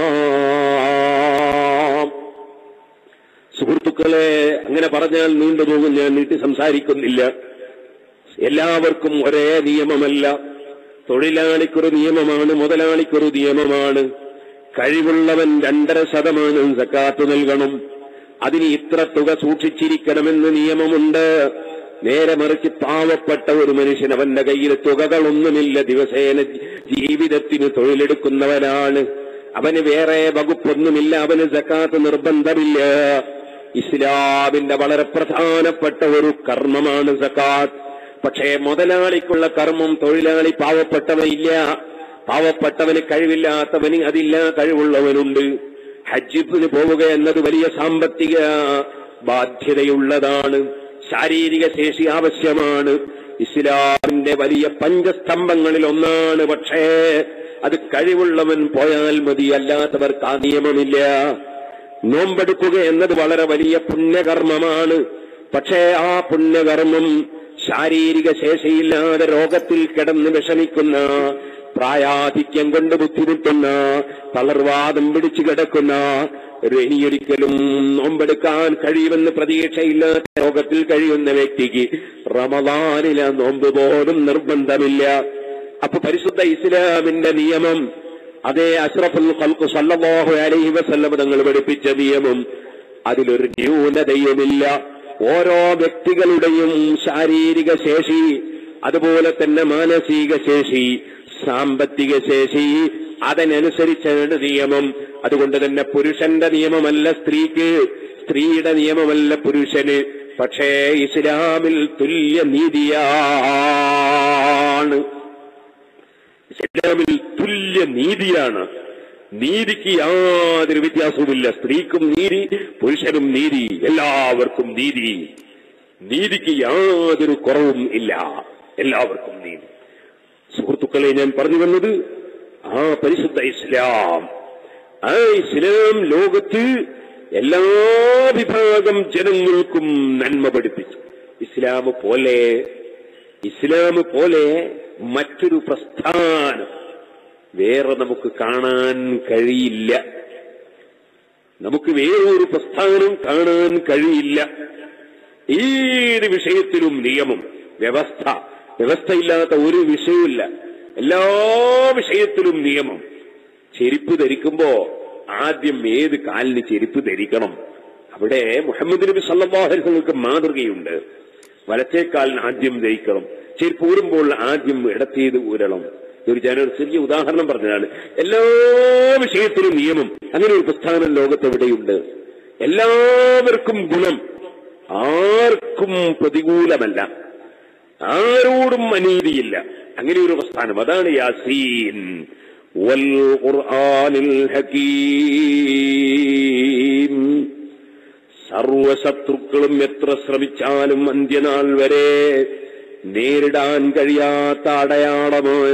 A: സുഹൃത്തുക്കളെ, അങ്ങനെ പറഞ്ഞാൽ നീണ്ടുപോകും, ഞാൻ നീട്ടി സംസാരിക്കുന്നില്ല. എല്ലാവർക്കും ഒരേ നിയമമല്ല. തൊഴിലാളിക്കൊരു നിയമമാണ്, മുതലാളിക്കൊരു നിയമമാണ്. കഴിവുള്ളവൻ 2.5% സക്കാത്ത് നൽകണം, അതിന് ഇത്ര തുക സൂക്ഷിച്ചിരിക്കണമെന്ന് നിയമമുണ്ട്. നേരെ മറിച്ച് പാവപ്പെട്ട ഒരു മനുഷ്യൻ, അവന്റെ കയ്യിൽ തുകകളൊന്നുമില്ല, ദിവസേന ജീവിതത്തിന് തൊഴിലെടുക്കുന്നവനാണ്, അവന് വേറെ വകുപ്പൊന്നുമില്ല, അവന് സക്കാത്ത് നിർബന്ധമില്ല. ഇസ്ലാമിന്റെ വളരെ പ്രധാനപ്പെട്ട ഒരു കർമ്മമാണ് സക്കാത്ത്. പക്ഷേ മുതലാളിക്കുള്ള കർമ്മം തൊഴിലാളി പാവപ്പെട്ടവനില്ല. പാവപ്പെട്ടവന് കഴിവില്ലാത്തവന് അതില്ല, കഴിവുള്ളവനുണ്ട്. ഹജ്ജിന് പോവുക എന്നത് വലിയ സാമ്പത്തിക ബാധ്യതയുള്ളതാണ്, ശാരീരിക ശേഷി ആവശ്യമാണ്, ഇസ്ലാമിന്റെ വലിയ പഞ്ചസ്തംഭങ്ങളിൽ ഒന്നാണ്. പക്ഷേ അത് കഴിവുള്ളവൻ പോയാൽ മതി, അല്ലാത്തവർക്ക് ആ നിയമമില്ല. നോമ്പെടുക്കുക എന്നത് വളരെ വലിയ പുണ്യകർമ്മമാണ്. പക്ഷേ ആ പുണ്യകർമ്മം ശാരീരിക ശേഷിയില്ലാതെ രോഗത്തിൽ കിടന്ന് വിഷമിക്കുന്ന, പ്രായാധിക്യം കൊണ്ട് ബുദ്ധിമുട്ടുന്ന, തളർവാദം പിടിച്ചു കിടക്കുന്ന, ഇനിയൊരിക്കലും നോമ്പെടുക്കാൻ കഴിയുമെന്ന് പ്രതീക്ഷയില്ലാത്ത രോഗത്തിൽ കഴിയുന്ന വ്യക്തിക്ക് റമദാനിലെ നോമ്പ് പോലും നിർബന്ധമില്ല. അപ്പൊ പരിശുദ്ധ ഇസ്ലാമിന്റെ നിയമം, അതേ അഷ്റഫുൽ ഖൽഖ് സല്ലല്ലാഹു അലൈഹി വസല്ലം തങ്ങൾ പഠിപ്പിച്ച നിയമം, അതിലൊരു ന്യൂനതയുമില്ല. ഓരോ വ്യക്തികളുടെയും ശാരീരിക ശേഷി, അതുപോലെ തന്നെ മാനസിക ശേഷി, സാമ്പത്തിക ശേഷി, അതിനനുസരിച്ചാണ് നിയമം. അതുകൊണ്ട് തന്നെ പുരുഷന്റെ നിയമമല്ല സ്ത്രീക്ക്, സ്ത്രീയുടെ നിയമമല്ല പുരുഷന്. പക്ഷേ ഇസ്ലാമിൽ തുല്യ നീതിയാണ്. ഇസ്ലാമിൽ തുല്യ നീതിയാണ്. നീതിക്ക് യാതൊരു വ്യത്യാസവുമില്ല. സ്ത്രീക്കും നീതി, പുരുഷനും നീതി, എല്ലാവർക്കും നീതി. നീതിക്ക് യാതൊരു കുറവും ഇല്ല, എല്ലാവർക്കും നീതി. സുഹൃത്തുക്കളെ, ഞാൻ പറഞ്ഞു വന്നത് ആ പരിശുദ്ധ ഇസ്ലാം, ആ ഇസ്ലാം ലോകത്ത് എല്ലാ വിഭാഗം ജനങ്ങൾക്കും നന്മ പഠിപ്പിച്ചു. ഇസ്ലാം പോലെ മറ്റൊരു പ്രസ്ഥാനം വേറെ നമുക്ക് കാണാൻ കഴിയില്ല. നമുക്ക് വേറൊരു പ്രസ്ഥാനം കാണാൻ കഴിയില്ല. ഏത് വിഷയത്തിലും നിയമം, വ്യവസ്ഥയില്ലാത്ത ഒരു വിഷയമില്ല. എല്ലാ വിഷയത്തിലും നിയമം. ചെരുപ്പ് ധരിക്കുമ്പോ ആദ്യം ഏത് കാലിന് ചെരുപ്പ് ധരിക്കണം? അവിടെ മുഹമ്മദ് നബി സല്ലല്ലാഹു അലൈഹി വസല്ലമക്ക് മാതൃകയുണ്ട്. വലത്തെ കാലിന് ആദ്യം ധരിക്കണം. ചെരുപ്പ് ഊരുമ്പോൾ ആദ്യം ഇടത്തേത് ഊരണം. ഞാനൊരു ചെറിയ ഉദാഹരണം പറഞ്ഞതാണ്. എല്ലാ വിഷയത്തിലും നിയമം. അങ്ങനെ ഒരു പ്രസ്ഥാനം ലോകത്തെവിടെയുണ്ട്? എല്ലാവർക്കും ഗുണം, ആർക്കും പ്രതികൂലമല്ല, ആരോടും അനീതിയില്ല. അങ്ങനെ ഒരു പ്രസ്ഥാനം, അതാണ് യാസീൻ വൽ ഖുർആനിൽ ഹകീം. സർവശത്രുക്കളും എത്ര ശ്രമിച്ചാലും അന്ത്യനാൾ വരെ നേരിടാൻ കഴിയാത്ത അടയാളമായ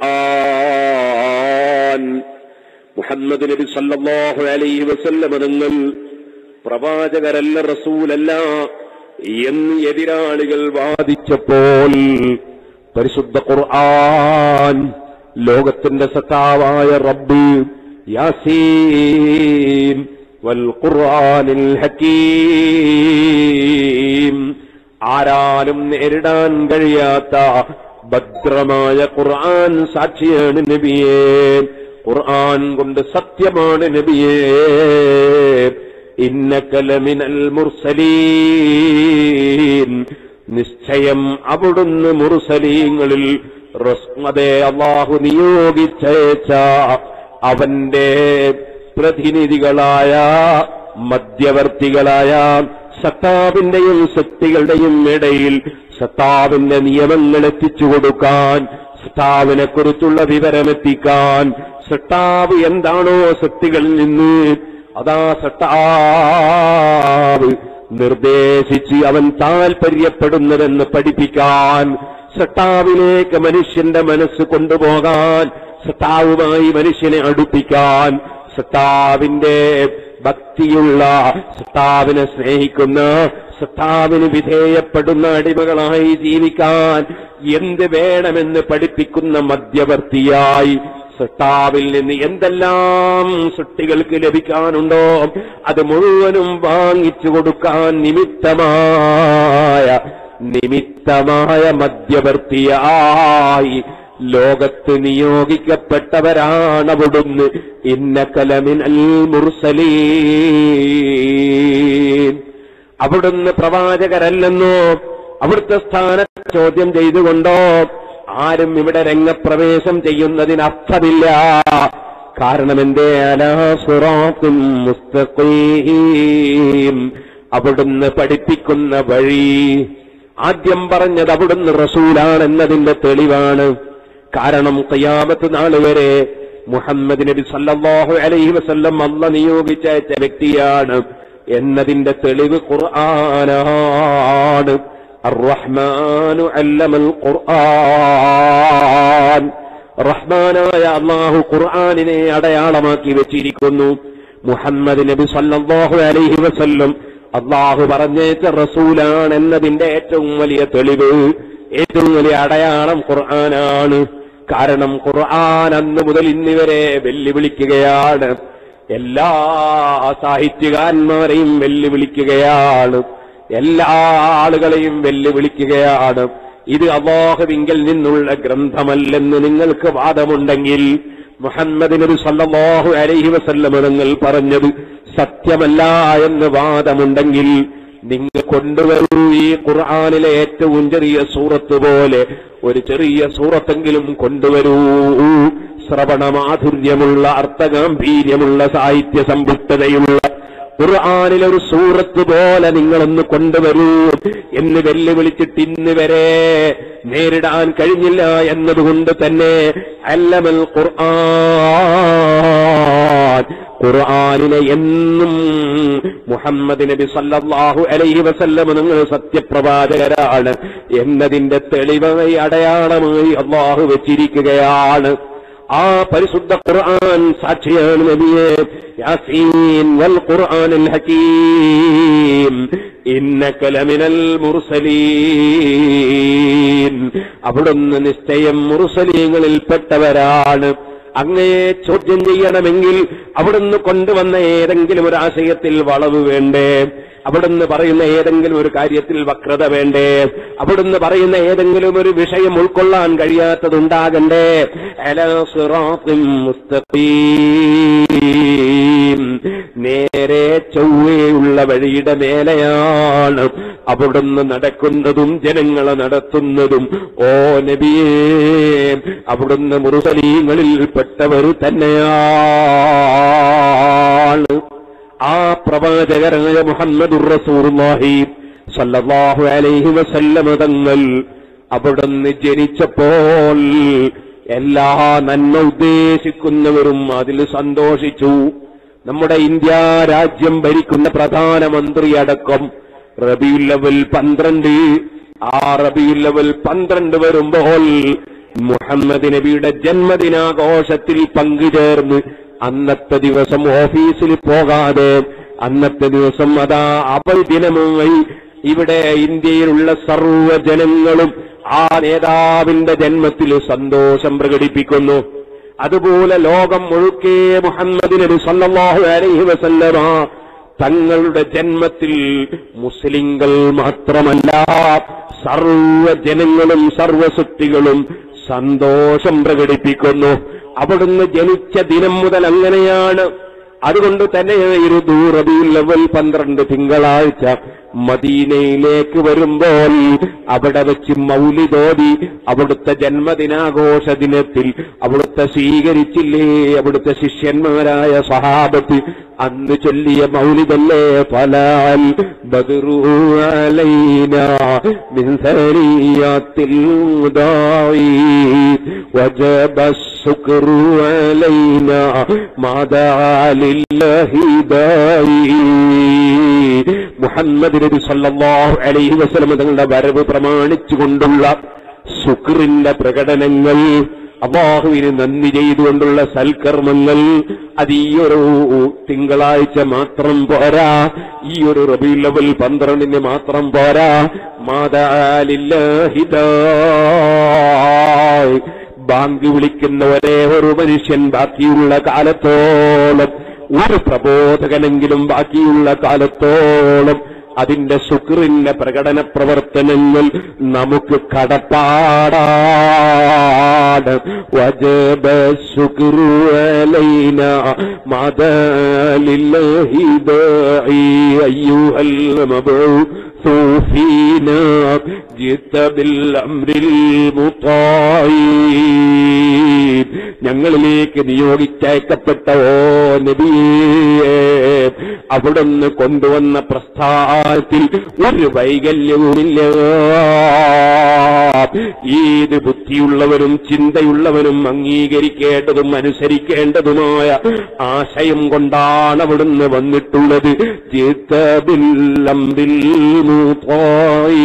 A: ഖുർആൻ. മുഹമ്മദ് നബി സല്ലല്ലാഹു അലൈഹി വസല്ലം തങ്ങൾ പ്രവാചകരല്ല, റസൂലല്ല എന്ന് എതിരാളികൾ വാദിച്ചപ്പോൾ പരിശുദ്ധ ഖുർആൻ, ലോകത്തിന്റെ സത്താവായ റബ്ബ്, യാസീൻ വൽ ഖുർആനിൽ ഹകീം, ആരാലും നേരിടാൻ കഴിയാത്ത ഭദ്രമായ ഖുർആൻ സാക്ഷിയാണ് നബിയേ, ഖുർആൻ കൊണ്ട് സത്യമാണ് നബിയേ. ഇന്നക ലമിനൽ മുർസലീൻ, നിശ്ചയം അവിടുന്ന് മുർസലീങ്ങളിൽ റസ്മദേ അല്ലാഹു നിയോഗിച്ചയച്ച അവന്റെ പ്രതിനിധികളായ മധ്യവർത്തികളായ സത്താവിന്റെയും ശക്തികളുടെയും ഇടയിൽ സത്താവിന്റെ നിയമങ്ങൾ എത്തിച്ചു കൊടുക്കാൻ, സത്താവിനെ കുറിച്ചുള്ള വിവരമെത്തിക്കാൻ, സത്താവ് എന്താണോ ശക്തികളിൽ നിന്ന് അതാ സത്താവ് നിർദ്ദേശിച്ച് അവൻ താൽപര്യപ്പെടുന്നതെന്ന് പഠിപ്പിക്കാൻ, സത്താവിലേക്ക് മനുഷ്യന്റെ മനസ്സ് കൊണ്ടുപോകാൻ, സത്താവുമായി മനുഷ്യനെ അടുപ്പിക്കാൻ, സത്താവിന്റെ ഭക്തിയുള്ള, സത്താവിനെ സ്നേഹിക്കുന്ന, സത്താവിന് വിധേയപ്പെടുന്ന അടിമകളായി ജീവിക്കാൻ എന്ത് വേണമെന്ന് പഠിപ്പിക്കുന്ന മധ്യവർത്തിയായി, സത്താവിൽ നിന്ന് എന്തെല്ലാം സൃഷ്ടികൾക്ക് ലഭിക്കാനുണ്ടോ അത് മുഴുവനും വാങ്ങിച്ചു കൊടുക്കാൻ നിമിത്തമായ മധ്യവർത്തിയായി ലോകത്ത് നിയോഗിക്കപ്പെട്ടവരാണവിടുന്ന്. ഇന്നക ലമിനൽ മുർസലീൻ, അവിടുന്ന് പ്രവാചകരല്ലെന്നോ അവിടുത്തെ സ്ഥാനത്ത് ചോദ്യം ചെയ്തുകൊണ്ടോ ആരും ഇവിടെ രംഗപ്രവേശം ചെയ്യുന്നതിന് അർത്ഥമില്ല. കാരണം എന്തേ? അലാ സിറാത്തും മുസ്തഖീം, അവിടുന്ന് പഠിപ്പിക്കുന്ന വഴി. ആദ്യം പറഞ്ഞത് അവിടുന്ന് റസൂലാണെന്നതിന്റെ തെളിവാണ്. കാരണം ഖിയാമത്ത് നാൾ വരെ മുഹമ്മദ് നബി സല്ലല്ലാഹു അലൈഹി വസല്ലം അല്ലാഹു നിയോഗിച്ചയച്ച വ്യക്തിയാണ് എന്നതിന്റെ തെളിവ് ഖുർആനാണ്. അർ-റഹ്മാനു അല്ലമൽ ഖുർആൻ, റഹ്മാനായ അല്ലാഹു ഖുർആനിനെ അടയാളമാക്കി വെച്ചിരിക്കുന്നു. മുഹമ്മദ് നബി സല്ലല്ലാഹു അലൈഹി വസല്ലം അല്ലാഹു പറഞ്ഞേച്ച റസൂലാണ് എന്നതിന്റെ ഏറ്റവും വലിയ തെളിവ്, ഏറ്റവും വലിയ അടയാളം ഖുർആനാണ്. കാരണം ഖുർആൻ അന്ന് മുതൽ ഇന്നുവരെ വെല്ലുവിളിക്കുകയാണ്, എല്ലാ സാഹിത്യകാരന്മാരെയും വെല്ലുവിളിക്കുകയാണ്, എല്ലാ ആളുകളെയും വെല്ലുവിളിക്കുകയാണ്. ഇത് അല്ലാഹുവിങ്കൽ നിന്നുള്ള ഗ്രന്ഥമല്ലെന്ന് നിങ്ങൾക്ക് വാദമുണ്ടെങ്കിൽ, മുഹമ്മദ് നബി സല്ലല്ലാഹു അലൈഹി വസല്ലം തങ്ങൾ പറഞ്ഞത് സത്യമല്ല എന്ന് വാദമുണ്ടെങ്കിൽ നിങ്ങൾ കൊണ്ടുവരൂ ഈ ഖുർആനിലെ ഏറ്റവും ചെറിയ സൂറത്ത് പോലെ ഒരു ചെറിയ സൂറത്തെങ്കിലും കൊണ്ടുവരൂ. ശ്രവണമാധുര്യമുള്ള, അർത്ഥഗാംഭീര്യമുള്ള, സാഹിത്യ സമ്പുഷ്ടതയുള്ള ഖുർആനിലെ ഒരു സൂറത്ത് പോലെ നിങ്ങളൊന്ന് കൊണ്ടുവരൂ എന്ന് വെല്ലുവിളിച്ചിട്ട് ഇന്ന് വരെ നേരിടാൻ കഴിഞ്ഞില്ല. എന്നതുകൊണ്ട് തന്നെ അല്ലമൽ ഖുർആൻ, ഖുർആനിനെ എന്നും മുഹമ്മദ് നബി സല്ലല്ലാഹു അലൈഹി വസല്ലം നിങ്ങൾ സത്യപ്രവാചകരാണ് എന്നതിന്റെ തെളിവായി അടയാളമായി അല്ലാഹു വെച്ചിരിക്കുകയാണ്. ആ പരിശുദ്ധ ഖുർആൻ സാക്ഷിയാണ് നബിയെ. യാസീൻ വൽ ഖുർആനിൽ ഹകീം ഇന്നക ലമിനൽ മുർസലീൻ, അവിടുന്ന് നിശ്ചയം മുർസലീങ്ങളിൽപ്പെട്ടവരാണ്. അങ്ങയെ ചോദ്യം ചെയ്യണമെങ്കിൽ അവിടുന്ന് കൊണ്ടുവന്ന ഏതെങ്കിലും ഒരു ആശയത്തിൽ വളവ് വേണ്ടേ? അവിടുന്ന് പറയുന്ന ഏതെങ്കിലും ഒരു കാര്യത്തിൽ വക്രത വേണ്ടേ? അവിടുന്ന് പറയുന്ന ഏതെങ്കിലും ഒരു വിഷയം ഉൾക്കൊള്ളാൻ കഴിയാത്തതുണ്ടാകണ്ടേ? അലാ സിറാത്തിൻ മുസ്തഖീം, നേരെ ചൊവ്വയുള്ള വഴിയുടെ മേലെയാണ് അവിടുന്ന് നടക്കുന്നതും ജനങ്ങളെ നടത്തുന്നതും. ഓ നബിയേ, അവിടുന്ന് മുർസലീങ്ങളിൽ പെട്ടവർ തന്നെയാണ്. ആ പ്രവാചകരായ മുഹമ്മദുർ റസൂലുള്ളാഹി സല്ലല്ലാഹു അലൈഹി വസല്ലം തങ്ങൾ അവിടുന്ന് ജനിച്ചപ്പോൾ എല്ലാ നന്മ ഉദ്ദേശിക്കുന്നവരും അതിൽ സന്തോഷിച്ചു. നമ്മുടെ ഇന്ത്യ രാജ്യം ഭരിക്കുന്ന പ്രധാനമന്ത്രി അടക്കം റബീഉൽ അവ്വൽ 12, ആ റബീഉൽ അവ്വൽ 12 വരുമ്പോൾ മുഹമ്മദ് നബിയുടെ ജന്മദിനാഘോഷത്തിൽ പങ്കുചേർന്ന് അന്നത്തെ ദിവസം ഓഫീസിൽ പോകാതെ, അന്നത്തെ ദിവസം അതാ അവധി ദിനമായി ഇവിടെ ഇന്ത്യയിലുള്ള സർവ്വജനങ്ങളും ആ നേതാവിന്റെ ജന്മത്തിൽ സന്തോഷം പ്രകടിപ്പിക്കുന്നു. അതുപോലെ ലോകം മുഴുക്കെ മുഹമ്മദ് നബി സല്ലല്ലാഹു അലൈഹി വസല്ലമ
B: തങ്ങളുടെ ജന്മത്തിൽ മുസ്ലിങ്ങൾ മാത്രമല്ല സർവ്വജനങ്ങളും സർവ്വസൃഷ്ടികളും സന്തോഷം പ്രകടിപ്പിക്കുന്നു. അവിടുന്ന് ജനിച്ച ദിനം മുതൽ അങ്ങനെയാണ്. അതുകൊണ്ട് തന്നെയായിരുന്നു റബീഉൽ അവ്വൽ 12 തിങ്കളാഴ്ച മദീനയിലേക്ക് വരുമ്പോൾ അവിടെ വെച്ച് മൗലിദോദി അവിടുത്തെ ജന്മദിനാഘോഷ ദിനത്തിൽ അവിടുത്തെ സ്വീകരിച്ചില്ലേ അവിടുത്തെ ശിഷ്യന്മാരായ സ്വഹാബത്ത്? അന്ന് ചൊല്ലിയ മൗലിദല്ലേ ഫലാൽ ബദ്റു അലൈനാ മിൻ സരിയാത്തിൽ ദായി വജബ ശുക്റു അലൈനാ മാദാ ലില്ലാഹി ദായി. മുഹമ്മദ് നബി സല്ലല്ലാഹു അലൈഹി വസല്ലം തങ്ങളുടെ വരവ് പ്രമാണിച്ചുകൊണ്ടുള്ള ശുക്റിന്റെ പ്രകടനങ്ങൾ, അല്ലാഹുവിന് നന്ദി ചെയ്തുകൊണ്ടുള്ള സൽക്കർമ്മങ്ങൾ അത് ഈ ഒരു തിങ്കളാഴ്ച മാത്രം പോരാ, ഈ ഒരു റബീഉൽ അവ്വൽ 12 മാത്രം പോരാ. മാദാ ലില്ലാഹി ദായി, ബാങ്ക് വിളിക്കുന്ന ഒരേ ഒരു മനുഷ്യൻ ബാക്കിയുള്ള കാലത്തോളം, ഒരു പ്രബോധകനെങ്കിലും ബാക്കിയുള്ള കാലത്തോളം അതിന്റെ ശുക്റിന്റെ പ്രകടന പ്രവർത്തനങ്ങൾ നമുക്ക് കടപ്പാടാണ്. വജബ ശുക്റു അലൈനാ മാദാ ലില്ലാഹി ദാഇ അയ്യുഹൽ മബ്ഊസ് ഫീനാ ജിത ബിൽ അംരിൽ മുതാഇ. ഞങ്ങളിലേക്ക് നിയോഗിച്ചയക്കപ്പെട്ട ഓ നബിയേ, അവിടുന്ന് കൊണ്ടുവന്ന പ്രസ്ഥാനത്തിൽ ഒരു വൈകല്യവുമില്ല. ഏത് ബുദ്ധിയുള്ളവരും ചിന്തയുള്ളവരും അംഗീകരിക്കേണ്ടതും അനുസരിക്കേണ്ടതുമായ ആശയം കൊണ്ടാണ് അവിടുന്ന് വന്നിട്ടുള്ളത്. ജിത ബിൽ അംരിൽ മുതാഇ.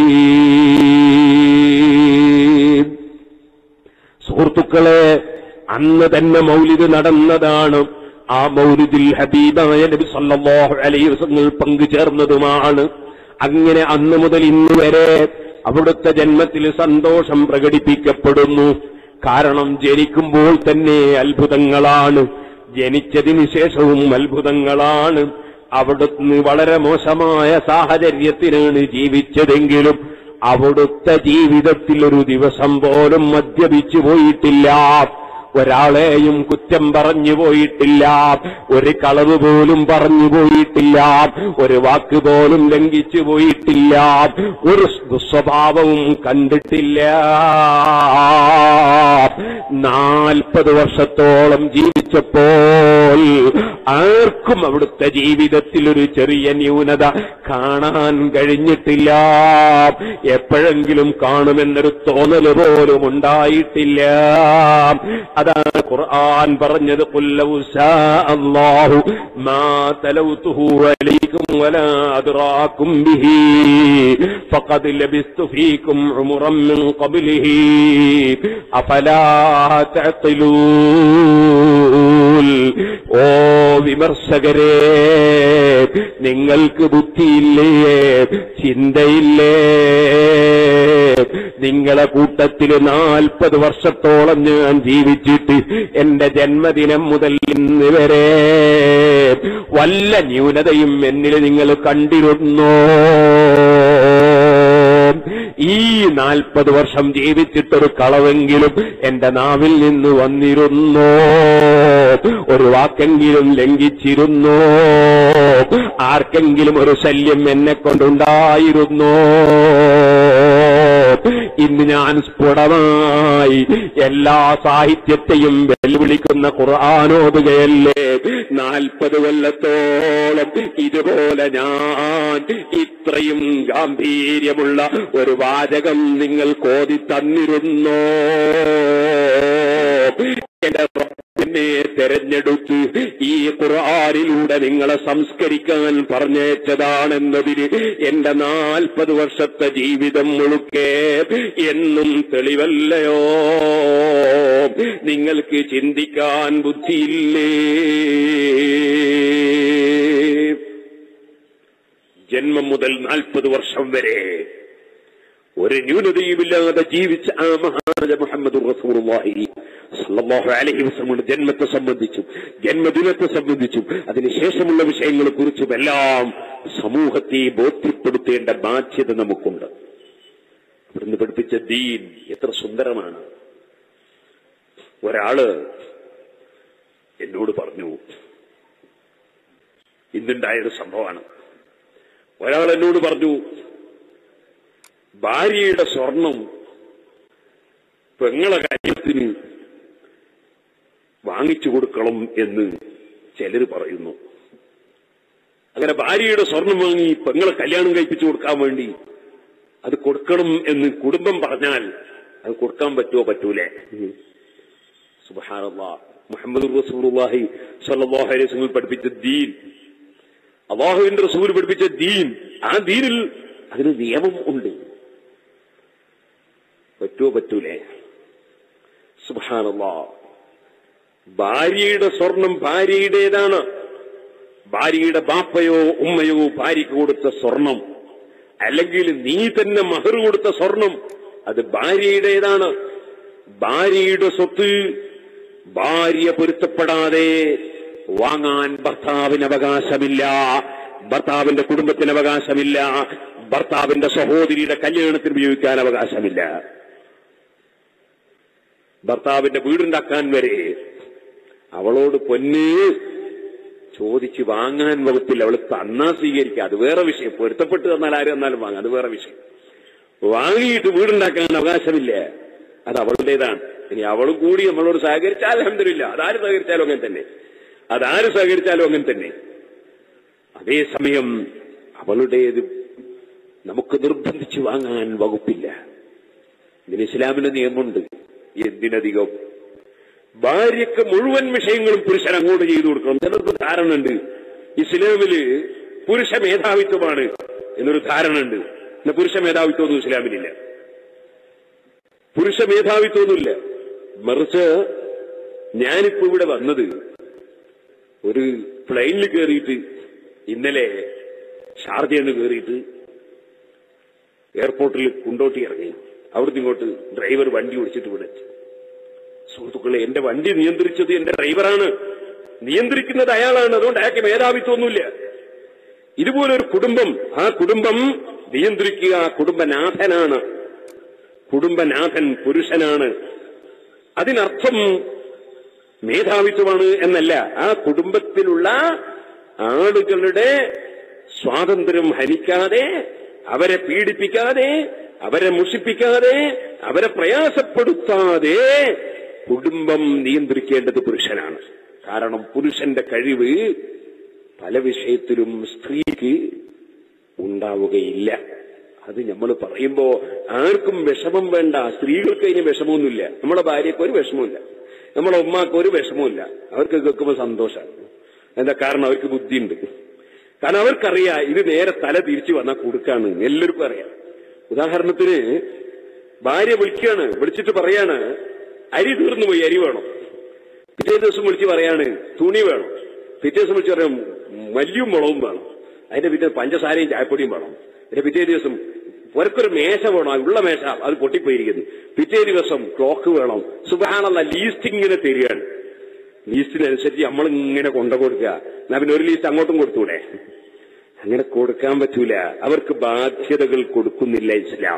B: സുഹൃത്തുക്കളെ, അന്ന് തന്നെ മൗലിദ് നടന്നതാണ്. ആ മൗലിദിൽ ഹബീബായ നബി സല്ലല്ലാഹു അലൈഹി വസല്ലം പങ്കുചേർന്നതുമാണ്. അങ്ങനെ അന്ന് മുതൽ ഇന്ന് വരെ അവിടുത്തെ ജന്മത്തിൽ സന്തോഷം പ്രകടിപ്പിക്കപ്പെടുന്നു. കാരണം ജനിക്കുമ്പോൾ തന്നെ അത്ഭുതങ്ങളാണ്, ജനിച്ചതിന് ശേഷവും അത്ഭുതങ്ങളാണ്. അവിടുന്ന് വളരെ മോശമായ സാഹചര്യത്തിലാണ് ജീവിച്ചതെങ്കിലും അവിടുത്തെ ജീവിതത്തിൽ ഒരു ദിവസം പോലും മദ്യപിച്ചു പോയിട്ടില്ല, ഒരാളെയും കുറ്റം പറഞ്ഞു പോയിട്ടില്ല, ഒരു കളവ് പോലും പറഞ്ഞു പോയിട്ടില്ല, ഒരു വാക്ക് പോലും ലംഘിച്ചു പോയിട്ടില്ല, ഒരു ദുസ്വഭാവവും കണ്ടിട്ടില്ല. 40 വർഷത്തോളം ജീവിച്ചപ്പോൾ ആർക്കും അവിടുത്തെ ജീവിതത്തിൽ ഒരു ചെറിയ ന്യൂനത കാണാൻ കഴിഞ്ഞിട്ടില്ല. എപ്പോഴെങ്കിലും കാണുമെന്നൊരു തോന്നൽ പോലും ഉണ്ടായിട്ടില്ല. അതാണ് ഖുർആൻ പറഞ്ഞത്, ഖുൽ ലൗ ശാ അല്ലാഹു മാ തലൗതുഹു അലൈക്കും വലാ അദ്റാകും ബിഹി ഫഖദ് ലബിസ്തു ഫീകും ഉമറൻ മിൻ ഖബ്ലിഹി അഫലാ തഅഖിലൂൻ. ഓ വിമർശകരെ, നിങ്ങൾക്ക് ബുദ്ധിയില്ലേ, ചിന്തയില്ലേ? നിങ്ങളെ കൂട്ടത്തിൽ 40 വർഷത്തോളം ഞാൻ ജീവിച്ചിട്ട് എന്റെ ജന്മദിനം മുതൽ ഇന്ന് വരെ വല്ല ന്യൂനതയും എന്നിൽ നിങ്ങൾ കണ്ടിരുന്നോ? ഈ 40 വർഷം ജീവിച്ചിട്ടൊരു കളവെങ്കിലും എന്റെ നാവിൽ നിന്ന് വന്നിരുന്നോ? ഒരു വാക്കെങ്കിലും ലംഘിച്ചിരുന്നോ? ആർക്കെങ്കിലും ഒരു ശല്യം എന്നെ കൊണ്ടുണ്ടായിരുന്നോ? ഇന്ന് ഞാൻ സ്ഫുടമായി എല്ലാ സാഹിത്യത്തെയും വെല്ലുവിളിക്കുന്ന ഖുർആനോതുകയല്ലേ? 40 കൊല്ലത്തോളം ഇതുപോലെ ഞാൻ ഇത്രയും ഗാംഭീര്യമുള്ള ഒരു വാചകം നിങ്ങൾ കോതി തന്നിരുന്നോ? എന്റെ റബ്ബിനെ തെരഞ്ഞെടുത്ത് ഈ ഖുർആനിലൂടെ നിങ്ങളെ സംസ്കരിക്കാൻ പറഞ്ഞയച്ചതാണെന്നതിന് എന്റെ 40 വർഷത്തെ ജീവിതം മുഴുക്കെ എന്നും തെളിവല്ലയോ? നിങ്ങൾക്ക് ചിന്തിക്കാൻ ബുദ്ധിയില്ലേ? ജന്മം മുതൽ 40 വർഷം വരെ ഒരു ന്യൂനതയുമില്ലാതെ ജീവിച്ച ആ മഹാനായ മുഹമ്മദുർ റസൂലുള്ളാഹി സല്ലല്ലാഹു അലൈഹി വസല്ലമയുടെ ജന്മത്തെ സംബന്ധിച്ചും ജന്മദിനത്തെ സംബന്ധിച്ചും അതിനുശേഷമുള്ള വിഷയങ്ങളെ കുറിച്ചും എല്ലാം സമൂഹത്തെ ബോധ്യപ്പെടുത്തേണ്ട ബാധ്യത നമുക്കുണ്ട്. അവിടുന്ന് പഠിപ്പിച്ച ദീൻ എത്ര സുന്ദരമാണ്. ഒരാള് എന്നോട് പറഞ്ഞു, ഇന്നുണ്ടായൊരു സംഭവമാണ്. ഒരാൾ എന്നോട് പറഞ്ഞു, ഭാര്യയുടെ സ്വർണം പെങ്ങളെ കാര്യത്തിന് വാങ്ങിച്ചു കൊടുക്കണം എന്ന് ചിലർ പറയുന്നു. അങ്ങനെ ഭാര്യയുടെ സ്വർണം വാങ്ങി പെങ്ങളെ കല്യാണം കഴിപ്പിച്ചു കൊടുക്കാൻ വേണ്ടി അത് കൊടുക്കണം എന്ന് കുടുംബം പറഞ്ഞാൽ അത് കൊടുക്കാൻ പറ്റുമോ? പറ്റൂലേ? സുബ്ഹാനല്ലാഹ്. മുഹമ്മദ് റസൂലുള്ളാഹി സ്വല്ലല്ലാഹു അലൈഹി വസല്ലം പഠിപ്പിച്ച ദീൻ, അല്ലാഹുവിന്റെ റസൂൽ പഠിപ്പിച്ച ദീൻ, ആ ദീനിൽ അതിന് നിയമം ഉണ്ട്. പറ്റുമോ? പറ്റൂലേ? സുബ്ഹാനല്ലാഹ്. ഭാര്യയുടെ സ്വർണം ഭാര്യയുടേതാണ്. ഭാര്യയുടെ ബാപ്പയോ ഉമ്മയോ ഭാര്യയ്ക്ക് കൊടുത്ത സ്വർണം, അല്ലെങ്കിൽ നീ തന്നെ മഹർ കൊടുത്ത സ്വർണം, അത് ഭാര്യയുടേതാണ്. ഭാര്യയുടെ സ്വത്ത് ഭാര്യ പൊരുത്തപ്പെടാതെ വാങ്ങാൻ ഭർത്താവിന് അവകാശമില്ല, ഭർത്താവിന്റെ കുടുംബത്തിന് അവകാശമില്ല, ഭർത്താവിന്റെ സഹോദരിയുടെ കല്യാണത്തിന് ഉപയോഗിക്കാൻ അവകാശമില്ല. ഭർത്താവിന്റെ വീടുണ്ടാക്കാൻ വരെ അവളോട് പൊന്ന് ചോദിച്ച് വാങ്ങാൻ വകുപ്പില്ല. അവൾ തന്നാ സ്വീകരിക്കുക, അത് വേറെ വിഷയം. പൊരുത്തപ്പെട്ട് തന്നാൽ ആര് തന്നാലും വാങ്ങാം, അത് വേറെ വിഷയം. വാങ്ങിയിട്ട് വീടുണ്ടാക്കാൻ അവകാശമില്ല, അത് അവളുടേതാണ്. ഇനി അവളും കൂടി നമ്മളോട് സഹകരിച്ചാൽ അൽഹംദുലില്ലാ, അതാര് സഹകരിച്ചാലും അങ്ങനെ തന്നെ, അതാര് സഹകരിച്ചാലും അങ്ങനെ തന്നെ. അതേസമയം അവളുടേത് നമുക്ക് നിർബന്ധിച്ച് വാങ്ങാൻ വകുപ്പില്ല. ഇതിന് ഇസ്ലാമിന്റെ നിയമമുണ്ട്. എന്തിനധികം ഭാര്യയ്ക്ക് മുഴുവൻ വിഷയങ്ങളും പുരുഷൻ അങ്ങോട്ട് ചെയ്തു കൊടുക്കണം. ചിലർക്ക് ധാരണ ഉണ്ട് ഇസ്ലാമില് പുരുഷ മേധാവിത്വമാണ് എന്നൊരു ധാരണ ഉണ്ട്. എന്നാൽ പുരുഷ മേധാവിത്വമൊന്നും ഇസ്ലാമിലില്ല. പുരുഷ മേധാവിത്വമൊന്നുമില്ല. മറിച്ച് ഞാനിപ്പോ ഇവിടെ വന്നത് ഒരു പ്ലെയിനിൽ കയറിയിട്ട്, ഇന്നലെ ഷാർജയിൽ കയറിയിട്ട് എയർപോർട്ടിൽ കുണ്ടോട്ടി ഇറങ്ങി. അവിടുന്ന് ഇങ്ങോട്ട് ഡ്രൈവർ വണ്ടി ഓടിച്ചിട്ട് ഇവിടെ എത്തി. സുഹൃത്തുക്കളെ, എന്റെ വണ്ടി നിയന്ത്രിച്ചത് എന്റെ ഡ്രൈവറാണ്, നിയന്ത്രിക്കുന്നത് അയാളാണ്. അതുകൊണ്ട് അയാൾക്ക് മേധാവിത്വമൊന്നുമില്ല. ഇതുപോലൊരു കുടുംബം, ആ കുടുംബം നിയന്ത്രിക്കുക കുടുംബനാഥനാണ്. കുടുംബനാഥൻ പുരുഷനാണ്. അതിനർത്ഥം മേധാവിത്വമാണ് എന്നല്ല. ആ കുടുംബത്തിലുള്ള ആളുകളുടെ സ്വാതന്ത്ര്യം ഹനിക്കാതെ, അവരെ പീഡിപ്പിക്കാതെ, അവരെ മുഷിപ്പിക്കാതെ, അവരെ പ്രയാസപ്പെടുത്താതെ കുടുംബം നിയന്ത്രിക്കേണ്ടത് പുരുഷനാണ്. കാരണം പുരുഷന്റെ കഴിവ് പല വിഷയത്തിലും സ്ത്രീക്ക് ഉണ്ടാവുകയില്ല. അത് നമ്മൾ പറയുമ്പോ ആർക്കും വിഷമം വേണ്ട. സ്ത്രീകൾക്ക് അതിന് വിഷമമൊന്നുമില്ല. നമ്മളെ ഭാര്യയ്ക്ക് ഒരു വിഷമമില്ല, നമ്മളെ ഉമ്മാക്ക് ഒരു വിഷമമില്ല. അവർക്ക് കേൾക്കുമ്പോൾ സന്തോഷമാണ്. എന്താ കാരണം? അവർക്ക് ബുദ്ധിയുണ്ട്. കാരണം അവർക്കറിയാം ഇത് നേരെ തല തിരിച്ചു വന്നാൽ കൊടുക്കാണ്. എല്ലാവർക്കും അറിയാം. ഉദാഹരണത്തിന് ഭാര്യ വിളിക്കുകയാണ്, വിളിച്ചിട്ട് പറയാണ് അരി തീർന്നു പോയി, അരി വേണം. പിറ്റേ ദിവസം വിളിച്ച് പറയാണ് തുണി വേണം. പിറ്റേ ദിവസം വിളിച്ച് പറയാം മല്ലിയും മുളകും വേണം. അതിന്റെ പിറ്റേ പഞ്ചസാരയും ചായപ്പൊടിയും വേണം. പിന്നെ പിറ്റേ ദിവസം ഒരക്കൊരു മേശ വേണം, ഉള്ള മേശ അത് പൊട്ടിപ്പോയിരിക്കുന്നു. പിറ്റേ ദിവസം ക്ലോക്ക് വേണം. സുബ്ഹാനല്ലാഹ്, ലീസ്റ്റ് ഇങ്ങനെ തരികയാണ്. ലീസ്റ്റിനനുസരിച്ച് നമ്മളിങ്ങനെ കൊണ്ടു കൊടുക്കുക. എന്നാ പിന്നെ ഒരു ലീസ്റ്റ് അങ്ങോട്ടും കൊടുത്തൂടെ? അങ്ങനെ കൊടുക്കാൻ പറ്റൂല. അവർക്ക് ബാധ്യതകൾ കൊടുക്കുന്നില്ല ഇസ്ലാം.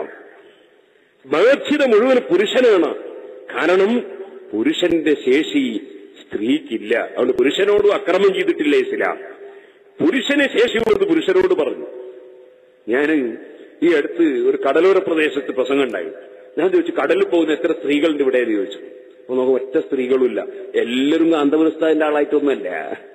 B: ബാധ്യത മുഴുവൻ പുരുഷനാണ്. കാരണം പുരുഷന്റെ ശേഷി സ്ത്രീക്കില്ല. അതുകൊണ്ട് പുരുഷനോടും അക്രമം ചെയ്തിട്ടില്ല ഇസ്ലാം. പുരുഷന് ശേഷിയുള്ളത് പുരുഷനോട് പറഞ്ഞു. ഞാൻ ഈ അടുത്ത് ഒരു കടലോര പ്രദേശത്ത് പ്രസംഗം ഉണ്ടായി. ഞാൻ ചോദിച്ചു, കടലിൽ പോകുന്ന എത്ര സ്ത്രീകളുണ്ട് ഇവിടെ എന്ന് ചോദിച്ചു. അപ്പൊ നമുക്ക് ഒറ്റ സ്ത്രീകളുമില്ല. എല്ലാവരും കാന്തപുരസ്ഥാന്റെ ആളായിട്ടൊന്നുമല്ല.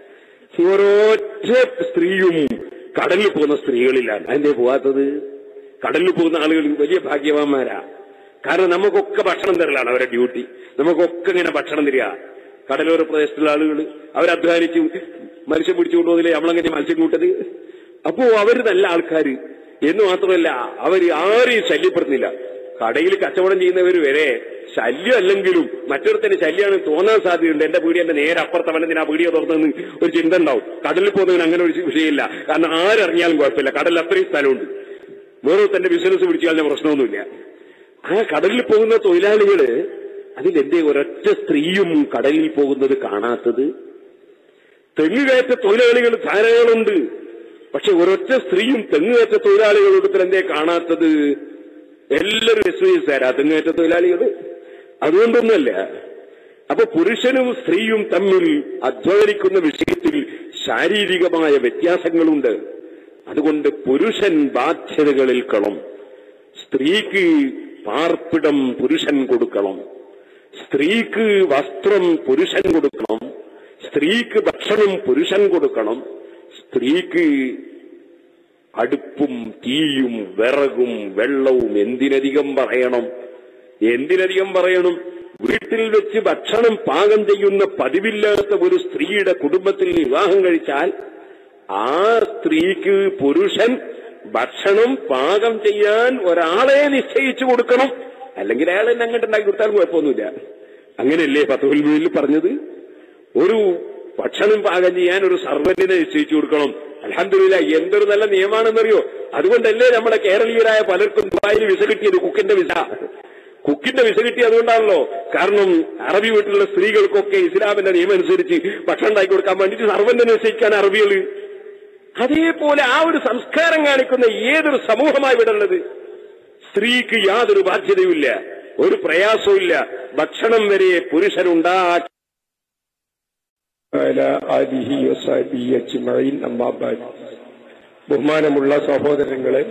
B: ഓരോറ്റ സ്ത്രീയും കടലിൽ പോകുന്ന സ്ത്രീകളിലാണ്. അതിന്റെ പോകാത്തത്? കടലിൽ പോകുന്ന ആളുകൾ വലിയ ഭാഗ്യവാന്മാരാ. കാരണം നമുക്കൊക്കെ ഭക്ഷണം തരലാണ് അവരുടെ ഡ്യൂട്ടി. നമുക്കൊക്കെ ഇങ്ങനെ ഭക്ഷണം തരിക. കടലോര പ്രദേശത്തുള്ള ആളുകൾ അവരധ്വാനിച്ച് മത്സ്യം പിടിച്ചുകൊണ്ടുപോകുന്നില്ലേ, നമ്മളങ്ങനെ മത്സ്യം കൂട്ടത്. അപ്പോ അവര് നല്ല ആൾക്കാര് എന്ന് മാത്രമല്ല, അവർ ആരെയും ശല്യപ്പെടുന്നില്ല. കടയിൽ കച്ചവടം ചെയ്യുന്നവർ വരെ ശല്യം അല്ലെങ്കിലും മറ്റൊരുത്തന്നെ ശല്യമാണ് തോന്നാൻ സാധ്യതയുണ്ട്. എന്റെ പീടിയ എന്റെ നേരെ അപ്പുറത്തവനെന്തിന് ആ പീടിയ തുറന്നെന്ന് ഒരു ചിന്ത ഉണ്ടാവും. കടലിൽ പോകുന്നവന് അങ്ങനെ ഒരു വിഷയമില്ല. കാരണം ആരറിഞ്ഞാലും കുഴപ്പമില്ല, കടലിൽ അത്രയും സ്ഥലമുണ്ട്. വേറെ തന്റെ ബിസിനസ് പിടിച്ചു കഴിഞ്ഞാൽ പ്രശ്നമൊന്നുമില്ല. ആ കടലിൽ പോകുന്ന തൊഴിലാളികള്
A: അതിലെന്തേ ഒരൊറ്റ സ്ത്രീയും കടലിൽ പോകുന്നത് കാണാത്തത്? തെങ്ങുകയറ്റ തൊഴിലാളികൾ ധാരാളമുണ്ട്, പക്ഷെ ഒരൊറ്റ സ്ത്രീയും തെങ്ങുകയറ്റ തൊഴിലാളികളോടത്തിൽ എന്തേ കാണാത്തത്? എല്ലാവരും എസ്വീസാരാ തെങ്ങുകയറ്റ തൊഴിലാളികൾ. അതുകൊണ്ടൊന്നുമല്ല. അപ്പൊ പുരുഷനും സ്ത്രീയും തമ്മിൽ അധ്വാനിക്കുന്ന വിഷയത്തിൽ ശാരീരികമായ വ്യത്യാസങ്ങളുണ്ട്. അതുകൊണ്ട് പുരുഷൻ ബാധ്യതകളിൽ കളും, സ്ത്രീക്ക് പാർപ്പിടം പുരുഷൻ കൊടുക്കണം, സ്ത്രീക്ക് വസ്ത്രം പുരുഷൻ കൊടുക്കണം, സ്ത്രീക്ക് ഭക്ഷണം പുരുഷൻ കൊടുക്കണം, സ്ത്രീക്ക് അടുപ്പും തീയും വിറകും വെള്ളവും എന്തിനധികം പറയണം. വീട്ടിൽ വെച്ച് ഭക്ഷണം പാകം ചെയ്യുന്ന പതിവില്ലാത്ത ഒരു സ്ത്രീയുടെ കുടുംബത്തിൽ വിവാഹം കഴിച്ചാൽ ആ സ്ത്രീക്ക് പുരുഷൻ ഭക്ഷണം പാകം ചെയ്യാൻ ഒരാളെ നിശ്ചയിച്ചു കൊടുക്കണം. അല്ലെങ്കിൽ അയാൾ എന്നെ അങ്ങോട്ട് ഉണ്ടാക്കി കൊടുത്താൽ കുഴപ്പമൊന്നുമില്ല. അങ്ങനെയല്ലേ ഫത്ഹുൽ മുഈനിൽ പറഞ്ഞത്? ഒരു ഭക്ഷണം പാകം ചെയ്യാൻ ഒരു സർവന്റിനെ നിശ്ചയിച്ചു കൊടുക്കണം. അൽഹംദുലില്ലാഹ്, എന്തൊരു നല്ല നിയമമാണെന്നറിയോ? അതുകൊണ്ടല്ലേ നമ്മുടെ കേരളീയരായ പലർക്കും ദുബായിൽ വിസ കിട്ടിയത്, കുക്കിന്റെ വിസ കിട്ടി. അതുകൊണ്ടാണല്ലോ. കാരണം അറബി വീട്ടിലുള്ള സ്ത്രീകൾക്കൊക്കെ ഇസ്ലാമിന്റെ നിയമം അനുസരിച്ച് ഭക്ഷണം ഉണ്ടാക്കി കൊടുക്കാൻ വേണ്ടിയിട്ട് സർവന്റിനെ നിശ്ചയിക്കാൻ അറബികൾ. അതേപോലെ ആ ഒരു സംസ്കാരം കാണിക്കുന്ന ഏതൊരു സമൂഹമായി വിടുന്നത്? സ്ത്രീക്ക് യാതൊരു ബാധ്യതയുമില്ല, ഒരു പ്രയാസവുമില്ല, ഭക്ഷണം വരെ പുരുഷനുണ്ടാക്കി.
B: ബഹുമാനമുള്ള സഹോദരങ്ങളെ,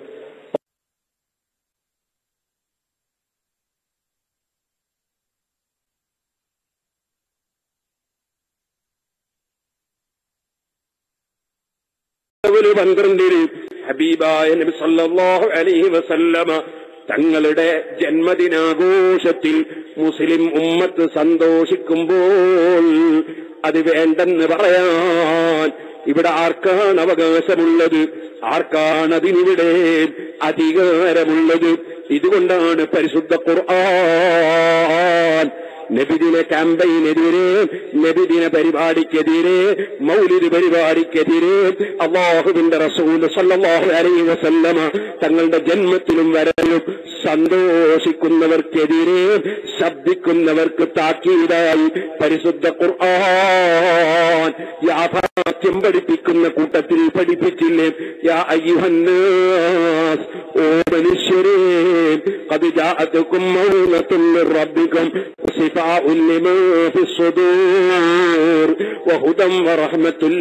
A: ഫെബ്രുവരി 12 ഹബീബായ നബി സല്ലല്ലാഹു അലൈഹി വസല്ലമ തങ്ങളുടെ ജന്മദിനാഘോഷത്തിൽ മുസ്ലിം ഉമ്മത്ത് സന്തോഷിക്കുമ്പോൾ അത് വേണ്ടെന്ന് പറയാൻ ഇവിടെ ആർക്കാണ് അവകാശമുള്ളത്? ആർക്കാണതിനിവിടെ അധികാരമുള്ളത്? ഇതുകൊണ്ടാണ് പരിശുദ്ധ ഖുർആൻ നബിദിന ക്യാമ്പയിനെതിരെ, നബിദിന പരിപാടിക്കെതിരെ, മൗലിദ് പരിപാടിക്കെതിരെ അല്ലാഹുവിന്റെ റസൂൽ സല്ലല്ലാഹു അലൈഹി വസല്ലമ തങ്ങളുടെ ജന്മത്തിലും വരലും സന്തോഷിക്കുന്നവർക്കെതിരെ ശബ്ദിക്കുന്നവർക്ക് താക്കീതായി പരിശുദ്ധ ഖുർആൻ യാഥാർത്ഥ്യം പഠിപ്പിക്കുന്ന കൂട്ടത്തിൽ പഠിപ്പിച്ചില്ലേ? യാ അയ്യുഹന്നാസ്, ഓ മനുഷ്യരേ, ഖദ് ജാഅതുകും മൗഇദത്തും മിർ റബ്ബികും വശിഫാഉൻ ലിമാ ഫിസ്സുദൂർ വഹുദൻ വറഹ്മത്തുൽ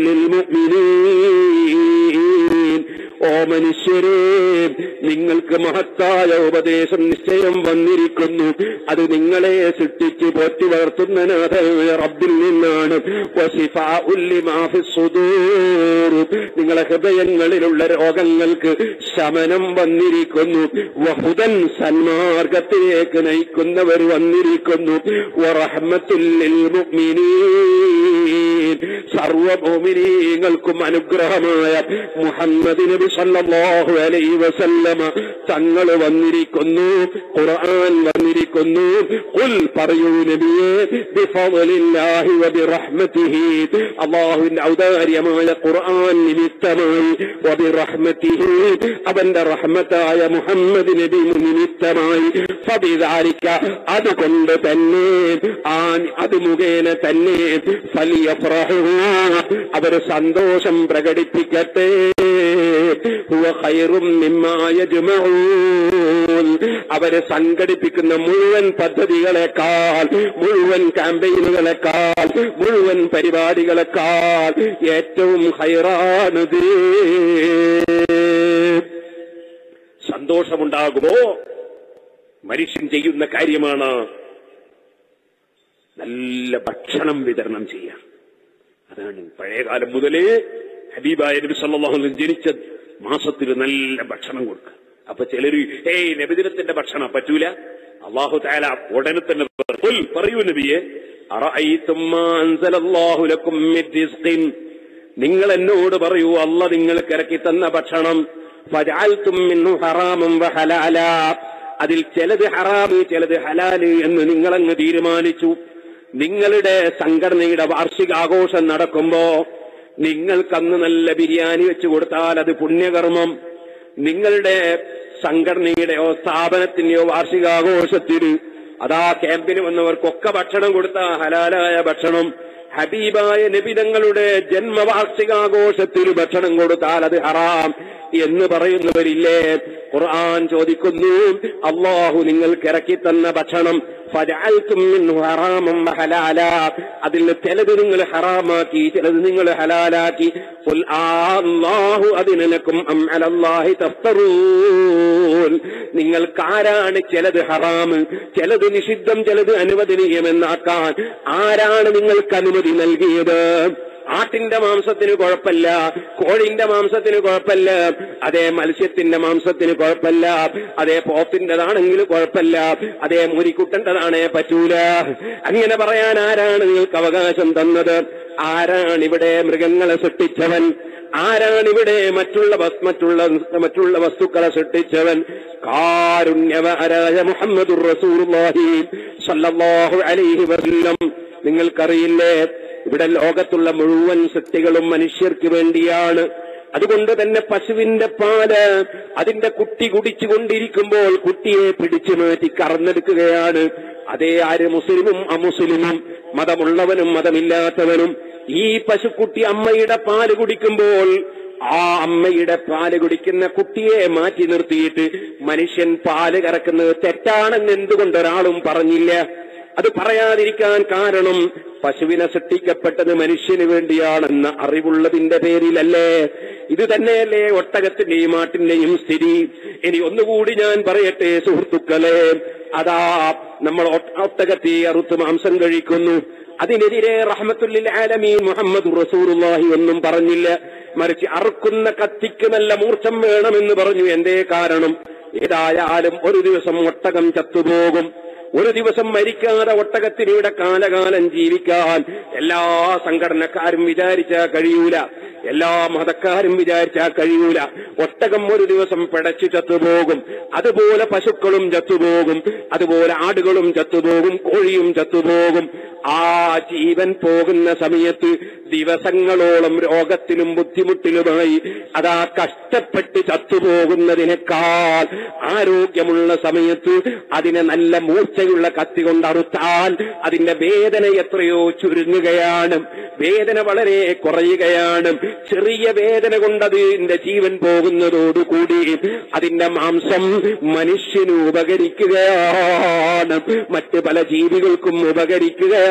A: ലിൽമുഅ്മിനീൻ. ഓ മനുഷ്യരേ, നിങ്ങൾക്ക് മഹത്തായ ഉപദേശം നിശ്ചയം വന്നിരിക്കുന്നു. അത് നിങ്ങളെ സൃഷ്ടിച്ച് പോറ്റി വളർത്തുന്ന നാഥനായ റബ്ബിൽ നിന്നാണ്. വശിഫാഉൻ ലിമാ ഫിസ്സുദൂർ, നിങ്ങളെ ഹൃദയങ്ങളിലുള്ള രോഗങ്ങൾക്ക് ശമനം വന്നിരിക്കുന്നു. വഹുദൻ, സന്മാർഗത്തിലേക്ക് നയിക്കുന്നവർ വന്നിരിക്കുന്നു. വറഹ്മത്തുൽ ലിൽമുഅ്മിനീൻ, സർവ്വ മുഅ്മിനീങ്ങൾക്കും അനുഗ്രഹമായ മുഹമ്മദ് നബി സല്ലല്ലാഹു അലൈഹി വസല്ലമ തങ്ങൾ വന്നിരിക്കുന്നു. ഖുർആൻ വന്നിരിക്കുന്നു. ഖുൽ, പറയൂ നബിയേ, ബിഫളില്ലാഹി വബിറഹ്മതിഹി, അല്ലാഹുവിന്റെ ഔദാര്യമായ ഖുർആൻ നിമിത്തമായി, വബിറഹ്മതിഹി, അവന്റെ റഹ്മത്തായ മുഹമ്മദ് നബി നിമിത്തമായി, ഫബിദാലിക, അതുകൊണ്ട് തന്നെ, അത് മുഖേന തന്നെ, ഫലിയഫ്റഹൂ, അവർ സന്തോഷം പ്രകടിപ്പിക്കട്ടെ. ഹുവ ഖൈറും മിമ്മാ യജ്മഊൻ, അവരെ സംഘടിപ്പിക്കുന്ന മുഴുവൻ പദ്ധതികളെക്കാൾ, മുഴുവൻ ക്യാമ്പയിനുകളെക്കാൾ, മുഴുവൻ പരിപാടികളെക്കാൾ ഏറ്റവും ഖൈറാണിത്. സന്തോഷമുണ്ടാകുമോ? മനുഷ്യൻ ചെയ്യുന്ന കാര്യമാണ് നല്ല ഭക്ഷണം വിതരണം ചെയ്യാം. അതാണ് പഴയകാലം മുതലേ ഹബീബായ നബി സല്ലല്ലാഹു അലൈഹി വസല്ലം ജനിച്ച മാസത്തിൽ നല്ല ഭക്ഷണം കൊടുക്കുക. അപ്പൊ ചിലര് നബിദിനത്തിന്റെ ഭക്ഷണം പറ്റൂല. അല്ലാഹു തആല ഉടനെ തന്നെ പറയൂ നബിയെ, അറഅയ്തും മാ അൻസലല്ലാഹു ലക്കും മിൻ റിസ്ഖിൻ, നിങ്ങൾ എന്നോട് പറയൂ, അല്ലാഹ് നിങ്ങൾക്ക് ഇറക്കി തന്ന ഭക്ഷണം, ഫജഅൽതും മിൻഹു ഹറാമൻ വഹലാലാ, അതിൽ ചിലത് ഹറാമ് ചിലത് ഹലാല് എന്ന് നിങ്ങളങ്ങ് തീരുമാനിച്ചു. നിങ്ങളുടെ സംഘടനയുടെ വാർഷികാഘോഷം നടക്കുമ്പോ നിങ്ങൾക്കന്ന് നല്ല ബിരിയാണി വെച്ചു കൊടുത്താൽ അത് പുണ്യകർമ്മം. നിങ്ങളുടെ സംഘടനയുടെയോ സ്ഥാപനത്തിന്റെയോ വാർഷികാഘോഷത്തിന് അതാ ക്യാമ്പിന് വന്നവർക്കൊക്കെ ഭക്ഷണം കൊടുത്ത ഹലാലായ ഭക്ഷണം. ഹബീബായ നബി തങ്ങളുടെ ജന്മവാർഷികാഘോഷത്തിൽ ഭക്ഷണം കൊടുത്താൽ അത് ഹറാം എന്ന് പറയുന്നവരില്ലേ? ഖുർആൻ ചോദിക്കുന്നു, അല്ലാഹു നിങ്ങൾക്ക് ഇറക്കി തന്ന ഭക്ഷണം ഫജഅൽതും മിൻഹു ഹറാമൻ വഹലാല, അതിൽ ചിലത് നിങ്ങൾ ഹറാമാക്കി, ചിലത് നിങ്ങൾ ഹലാലാക്കി. ഖുൽ അല്ലാഹു അദിന ലക്കും അം അലല്ലാഹി തഫ്തറൂൻ, നിങ്ങൾക്കാരാണ് ചിലത് ഹറാം, ചിലത് നിഷിദ്ധം, ചിലത് അനുവദനീയമെന്നാക്കാൻ ആരാണ് നിങ്ങൾക്ക് അനുമതി നൽകിയത്? ആട്ടിന്റെ മാംസത്തിന് കുഴപ്പമില്ല, കോഴിന്റെ മാംസത്തിന് കുഴപ്പമില്ല, അതേ മത്സ്യത്തിന്റെ മാംസത്തിന് കുഴപ്പമില്ല, അതേ പോത്തിന്റേതാണെങ്കിൽ കുഴപ്പമില്ല, അതേ മുരിക്കുട്ടന്റേതാണേ പറ്റൂല. അങ്ങനെ പറയാൻ ആരാണ് നിങ്ങൾക്ക് അവകാശം തന്നത്? ആരാണിവിടെ മൃഗങ്ങളെ സൃഷ്ടിച്ചവൻ? ആരാണിവിടെ മറ്റുള്ള വസ്തുക്കളെ സൃഷ്ടിച്ചവൻ? കാരുണ്യവാനായ മുഹമ്മദുർ റസൂലുള്ളാഹി സ്വല്ലല്ലാഹു അലൈഹി വസല്ലം. നിങ്ങൾക്കറിയില്ലേ, ഇവിടെ ലോകത്തുള്ള മുഴുവൻ സൃഷ്ടികളും മനുഷ്യർക്ക് വേണ്ടിയാണ്. അതുകൊണ്ട് തന്നെ പശുവിന്റെ പാല് അതിന്റെ കുട്ടി കുടിച്ചുകൊണ്ടിരിക്കുമ്പോൾ കുട്ടിയെ പിടിച്ചു മാറ്റി കറന്നെടുക്കുകയാണ്. അതേ ആര്? മുസ്ലിമും അമുസ്ലിമും, മതമുള്ളവനും മതമില്ലാത്തവനും. ഈ പശുക്കുട്ടി അമ്മയുടെ പാല് കുടിക്കുമ്പോൾ ആ അമ്മയുടെ പാല് കുടിക്കുന്ന കുട്ടിയെ മാറ്റി നിർത്തിയിട്ട് മനുഷ്യൻ പാല് കറക്കുന്നത് തെറ്റാണെന്ന് എന്തുകൊണ്ടൊരാളും പറഞ്ഞില്ല? അത് പറയാതിരിക്കാൻ കാരണം പശുവിനെ സൃഷ്ടിക്കപ്പെട്ടത് മനുഷ്യന് വേണ്ടിയാണെന്ന അറിവുള്ളതിന്റെ പേരിലല്ലേ? ഇത് തന്നെയല്ലേ ഒട്ടകത്തിന്റെയും ആട്ടിന്റെയും സ്ഥിതി? ഇനി ഒന്നുകൂടി ഞാൻ പറയട്ടെ സുഹൃത്തുക്കളെ, അതാ നമ്മൾ ഒട്ടകത്തെ അറുത്ത് മാംസം കഴിക്കുന്നു. അതിനെതിരെ റഹ്മത്തുൽ ലിൽ ആലമീൻ മുഹമ്മദ് റസൂലുള്ളാഹി ഒന്നും പറഞ്ഞില്ല. മറിച്ച് അറുക്കുന്ന കത്തിക്ക് നല്ല മൂർച്ചം വേണമെന്ന് പറഞ്ഞു. എന്തേ കാരണം? ഏതായാലും ഒരു ദിവസം ഒട്ടകം ചത്തുപോകും. ഒരു ദിവസം മരിക്കാതെ ഒട്ടകത്തിനിവിടെ കാലകാലം ജീവിക്കാൻ എല്ലാ സംഘടനക്കാരും വിചാരിച്ചാൽ കഴിയൂല, എല്ലാ മതക്കാരും വിചാരിച്ചാൽ കഴിയൂല. ഒട്ടകം ഒരു ദിവസം പിടച്ചു ചത്തുപോകും. അതുപോലെ പശുക്കളും ചത്തുപോകും, അതുപോലെ ആടുകളും ചത്തുപോകും, കോഴിയും ചത്തുപോകും. ആ ജീവൻ പോകുന്ന സമയത്ത് ദിവസങ്ങളോളം രോഗത്തിലും ബുദ്ധിമുട്ടിലുമായി അതാ കഷ്ടപ്പെട്ട് ചത്തുപോകുന്നതിനേക്കാൾ ആരോഗ്യമുള്ള സമയത്ത് അതിനെ നല്ല മൂർച്ചയുള്ള കത്തി കൊണ്ടറുത്താൽ അതിന്റെ വേദന എത്രയോ ചുരുങ്ങുകയാണ്, വേദന വളരെ കുറയുകയാണ്. ചെറിയ വേദന കൊണ്ടതിന്റെ ജീവൻ പോകുന്നതോടുകൂടി അതിന്റെ മാംസം മനുഷ്യന് ഉപകരിക്കുകയാണ്, മറ്റ് പല ജീവികൾക്കും ഉപകരിക്കുകയാണ്.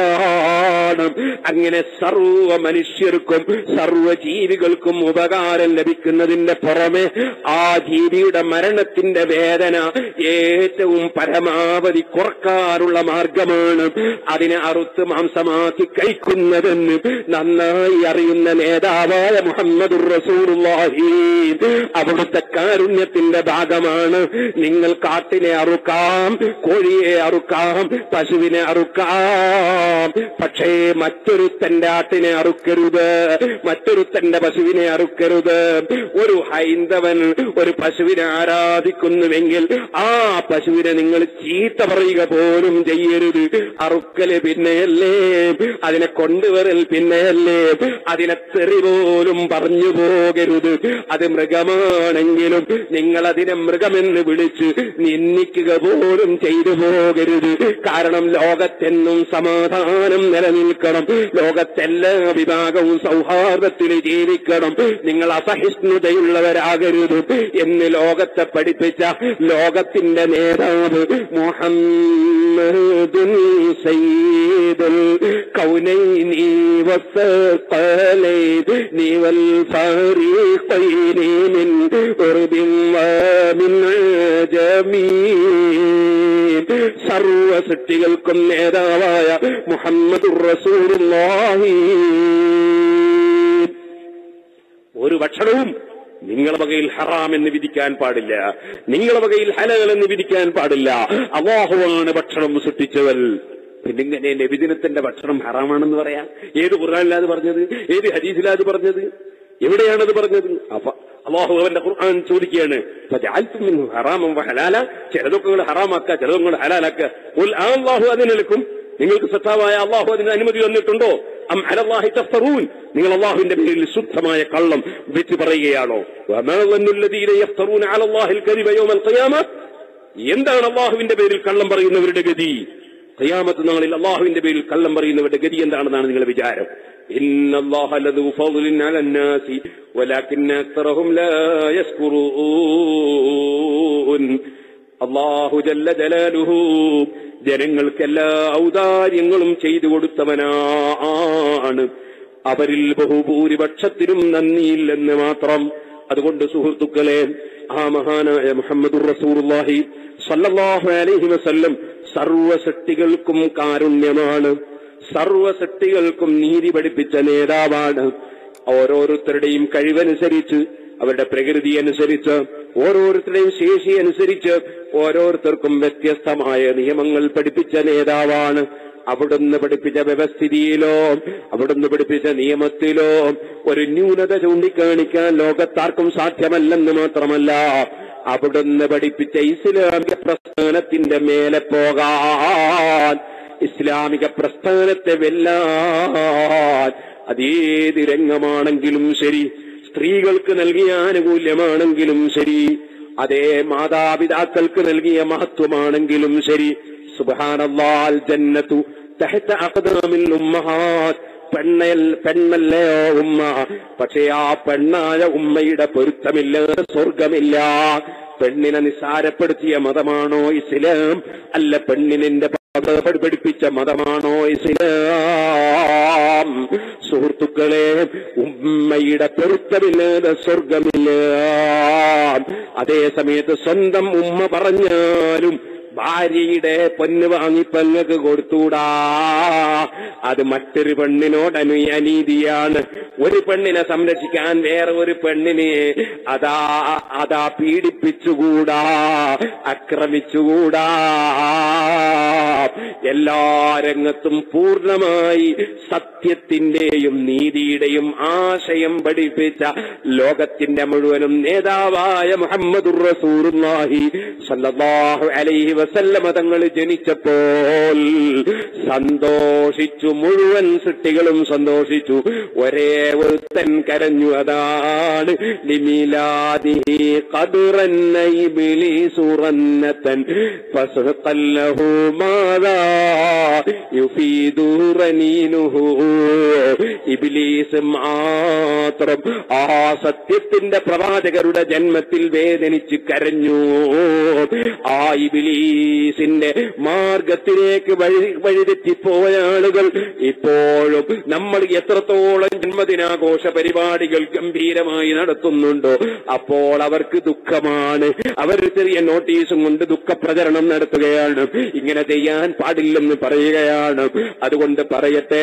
A: അങ്ങനെ സർവ മനുഷ്യർക്കും സർവജീവികൾക്കും ഉപകാരം ലഭിക്കുന്നതിന്റെ പുറമെ ആ ജീവിയുടെ മരണത്തിന്റെ വേദന ഏറ്റവും പരമാവധി കുറക്കാനുള്ള മാർഗമാണ് അതിനെ അറുത്ത് മാംസമാക്കി കഴിക്കുന്നതെന്ന് നന്നായി അറിയുന്ന നേതാവായ മുഹമ്മദുർ റസൂലുള്ളാഹി. അവിടുത്തെ കാരുണ്യത്തിന്റെ ഭാഗമാണ്. നിങ്ങൾ കാട്ടിനെ അറുക്കാം, കോഴിയെ അറുക്കാം, പശുവിനെ അറുക്കാം, പക്ഷേ മറ്റൊരുത്തന്റെ ആട്ടിനെ അറുക്കരുത്, മറ്റൊരുത്തന്റെ പശുവിനെ അറുക്കരുത്. ഒരു ഹൈന്ദവൻ ഒരു പശുവിനെ ആരാധിക്കുന്നുവെങ്കിൽ ആ പശുവിനെ നിങ്ങൾ ചീത്ത പറയുക പോലും ചെയ്യരുത്. അറുക്കല് പിന്നെയല്ലേ, അതിനെ കൊണ്ടുവരൽ പിന്നെയല്ലേ, അതിനെ തെറി പോലും പറഞ്ഞു പോകരുത്. അത് മൃഗമാണെങ്കിലും നിങ്ങൾ അതിനെ മൃഗമെന്ന് വിളിച്ച് നിന്ദിക്കുക പോലും ചെയ്തു പോകരുത്. കാരണം ലോകത്തെന്നും സമാധാനം നിലനിൽക്കണം, ലോകത്തെല്ലാ വിഭാഗവും സൗഹാർദ്ദത്തിൽ ജീവിക്കണം, നിങ്ങൾ അസഹിഷ്ണുതയുള്ളവരാകരുത് എന്ന് ലോകത്തെ പഠിപ്പിച്ച ലോകത്തിന്റെ നേതാവ് മുഹമ്മദുൻ സയ്യിദുൽ കൗനൈനി വസ്സഖലൈനി വൽ ഫരീഖൈനി മിൻ ഉർബിൻ വമിൻ അജമീൻ. സർവ സൃഷ്ടികൾക്കും നേതാവായ മുഹമ്മദുർ റസൂലുള്ളാഹി. ഒരു ഭക്ഷണവും നിങ്ങളുടെ വകയിൽ ഹറാം എന്ന് വിധിക്കാൻ പാടില്ല, നിങ്ങളുടെ വകയിൽ ഹലാൽ എന്ന് വിധിക്കാൻ പാടില്ല. അല്ലാഹുവാണ് ഭക്ഷണം സൃഷ്ടിച്ചവൻ. പിന്നിങ്ങനെ നബിദിനത്തിന്റെ ഭക്ഷണം ഹറാമാണെന്ന് പറയാം? ഏത് ഖുർആനിലാണ് പറഞ്ഞത്? ഏത് ഹദീസിലാണ് പറഞ്ഞത്? എവിടെയാണത് പറഞ്ഞത്? അപ്പൊ അല്ലാഹു അവന്റെ ഖുർആൻ ചോദിക്കുകയാണ്, ഫജഅൽതും മിൻഹു ഹറാമൻ വഹലാല, ചിലതൊക്കെ നിങ്ങൾ ഹറാമാക്കുക, ചിലതൊക്കെ നിങ്ങൾ ഹലാലാക്കുക. ഖുൽ അല്ലാഹു അദിനലക്കും, നിങ്ങൾക്ക് സത്താവായ അല്ലാഹു അതിന് അനുമതി തന്നിട്ടുണ്ടോ? അം അലല്ലാഹി തഫ്തറൂൻ, നിങ്ങൾ അല്ലാഹുവിന്റെ പേരിൽ ശുദ്ധമായ കള്ളം വെച്ച് പറയുകയാണോ? വമാ ളന്നുല്ലദീന യഫ്തറൂന അലല്ലാഹിൽ കദിബ യൗമൽ ഖിയാമ, എന്താണ് അല്ലാഹുവിന്റെ പേരിൽ കള്ളം പറയുന്നവരുടെ ഗതി? ഖിയാമത്ത് നാളിൽ അള്ളാഹുവിന്റെ പേരിൽ കള്ളം പറയുന്നവരുടെ ഗതി എന്താണെന്നാണ് നിങ്ങളുടെ വിചാരം? ഇന്നല്ലാഹ ലദു ഫദ്ലിൻ അലന്നാസി വലാകിന്ന അക്തറഹും ലാ യസ്കുറൂൻ. അല്ലാഹു ജല്ല ജലാലുഹു ജനങ്ങൾക്ക് എല്ലാ ഔദാര്യങ്ങളും ചെയ്തു കൊടുത്തവനാണ്. അവരിൽ ബഹുഭൂരിപക്ഷത്തിനും നന്ദിയില്ലെന്ന് മാത്രം. അതുകൊണ്ട് സുഹൃത്തുക്കളെ, ആ മഹാനായ മുഹമ്മദുർ റസൂലുള്ളാഹി സ്വല്ലല്ലാഹു അലൈഹി വസല്ലം സർവ്വസൃഷ്ടികൾക്കും കാരുണ്യമാണ്, സർവ്വസൃഷ്ടികൾക്കും നീതി പഠിപ്പിച്ച നേതാവാണ്. ഓരോരുത്തരുടെയും കഴിവനുസരിച്ച്, അവരുടെ പ്രകൃതി അനുസരിച്ച്, ഓരോരുത്തരുടെയും ശേഷി അനുസരിച്ച് ഓരോരുത്തർക്കും വ്യത്യസ്തമായ നിയമങ്ങൾ പഠിപ്പിച്ച നേതാവാണ്. അവിടുന്ന് പഠിപ്പിച്ച വ്യവസ്ഥിതിയിലോ അവിടുന്ന് പഠിപ്പിച്ച നിയമത്തിലോ ഒരു ന്യൂനത ചൂണ്ടിക്കാണിക്കാൻ ലോകത്താർക്കും സാധ്യമല്ലെന്ന് മാത്രമല്ല, അവിടുന്ന് പഠിപ്പിച്ച ഇസ്ലാമിക പ്രസ്ഥാനത്തിന്റെ മേലെ പോകാൻ, ഇസ്ലാമിക പ്രസ്ഥാനത്തെ വെല്ലാൻ, അതേത് രംഗമാണെങ്കിലും ശരി, സ്ത്രീകൾക്ക് നൽകിയ ആനുകൂല്യമാണെങ്കിലും ശരി, അതേ മാതാപിതാക്കൾക്ക് നൽകിയ മഹത്വമാണെങ്കിലും ശരി, സുബ്ഹാനല്ലാഹ്, ജന്നത്തു തഹ്ത അഖ്ദാമിൽ ഉമ്മഹാത്ത്, പെണ്ണല്ലയോ ഉമ്മ, പക്ഷേ ആ പെണ്ണായ ഉമ്മയുടെ പൊരുത്തമില്ലാതെ സ്വർഗമില്ല. പെണ്ണിനെ നിസ്സാരപ്പെടുത്തിയ മതമാണോ ഇസ്ലാം? അല്ല, പെണ്ണിനെ പഠിപ്പിച്ച മതമാണോ ഇസ്ലാം? സുഹൃത്തുക്കളെ, ഉമ്മയുടെ പൊരുത്തമില്ലാതെ സ്വർഗമില്ല. അതേ സമയത്ത് സ്വന്തം ഉമ്മ പറഞ്ഞാലും ഭാര്യയുടെ പൊന്ന് വാങ്ങി പെങ്ങൾക്ക് കൊടുത്തൂടാ, അത് മറ്റൊരു പെണ്ണിനോട് അനീതിയാണ്. ഒരു പെണ്ണിനെ സംരക്ഷിക്കാൻ വേറെ ഒരു പെണ്ണിനെ അതാ പീഡിപ്പിച്ചുകൂടാ, ആക്രമിച്ചുകൂടാ. എല്ലാ രംഗത്തും പൂർണ്ണമായി സത്യത്തിന്റെയും നീതിയുടെയും ആശയം പഠിപ്പിച്ച ലോകത്തിന്റെ മുഴുവനും നേതാവായ മുഹമ്മദുർ റസൂലുള്ളാഹി സ്വല്ലല്ലാഹു അലൈഹി വസല്ലമ തങ്ങൾ ജനിച്ചപ്പോൾ സന്തോഷിച്ചു, മുഴുവൻ സൃഷ്ടികളും സന്തോഷിച്ചു. ഒരേ ഒരുത്തൻ കരഞ്ഞു, അതാണ് ലിമിലാദിഹി ഖദ്റൻ ഇബ്ലീസു റന്നതൻ ഫസഖല്ലഹു മാദാ യുഫീദു റനീനുഹു. ഇബ്ലീസ് മാത്രം ആ സത്യത്തിന്റെ പ്രവാചകരുടെ ജന്മത്തിൽ വേദനിച്ച് കരഞ്ഞു. ആ ഇബ്ലീസിന്റെ മാർഗത്തിലേക്ക് വഴിതെറ്റിപ്പോയ ആളുകൾ ഇപ്പോഴും നമ്മൾ എത്രത്തോളം ജന്മദിനാഘോഷ പരിപാടികൾ ഗംഭീരമായി നടത്തുന്നുണ്ടോ അപ്പോൾ അവർക്ക് ദുഃഖമാണ്. അവർ ചെറിയ നോട്ടീസും കൊണ്ട് ദുഃഖപ്രചരണം നടത്തുകയാണ്, ഇങ്ങനെ ചെയ്യാൻ പാടില്ലെന്ന് പറയുകയാണ്. അതുകൊണ്ട് പറയട്ടെ,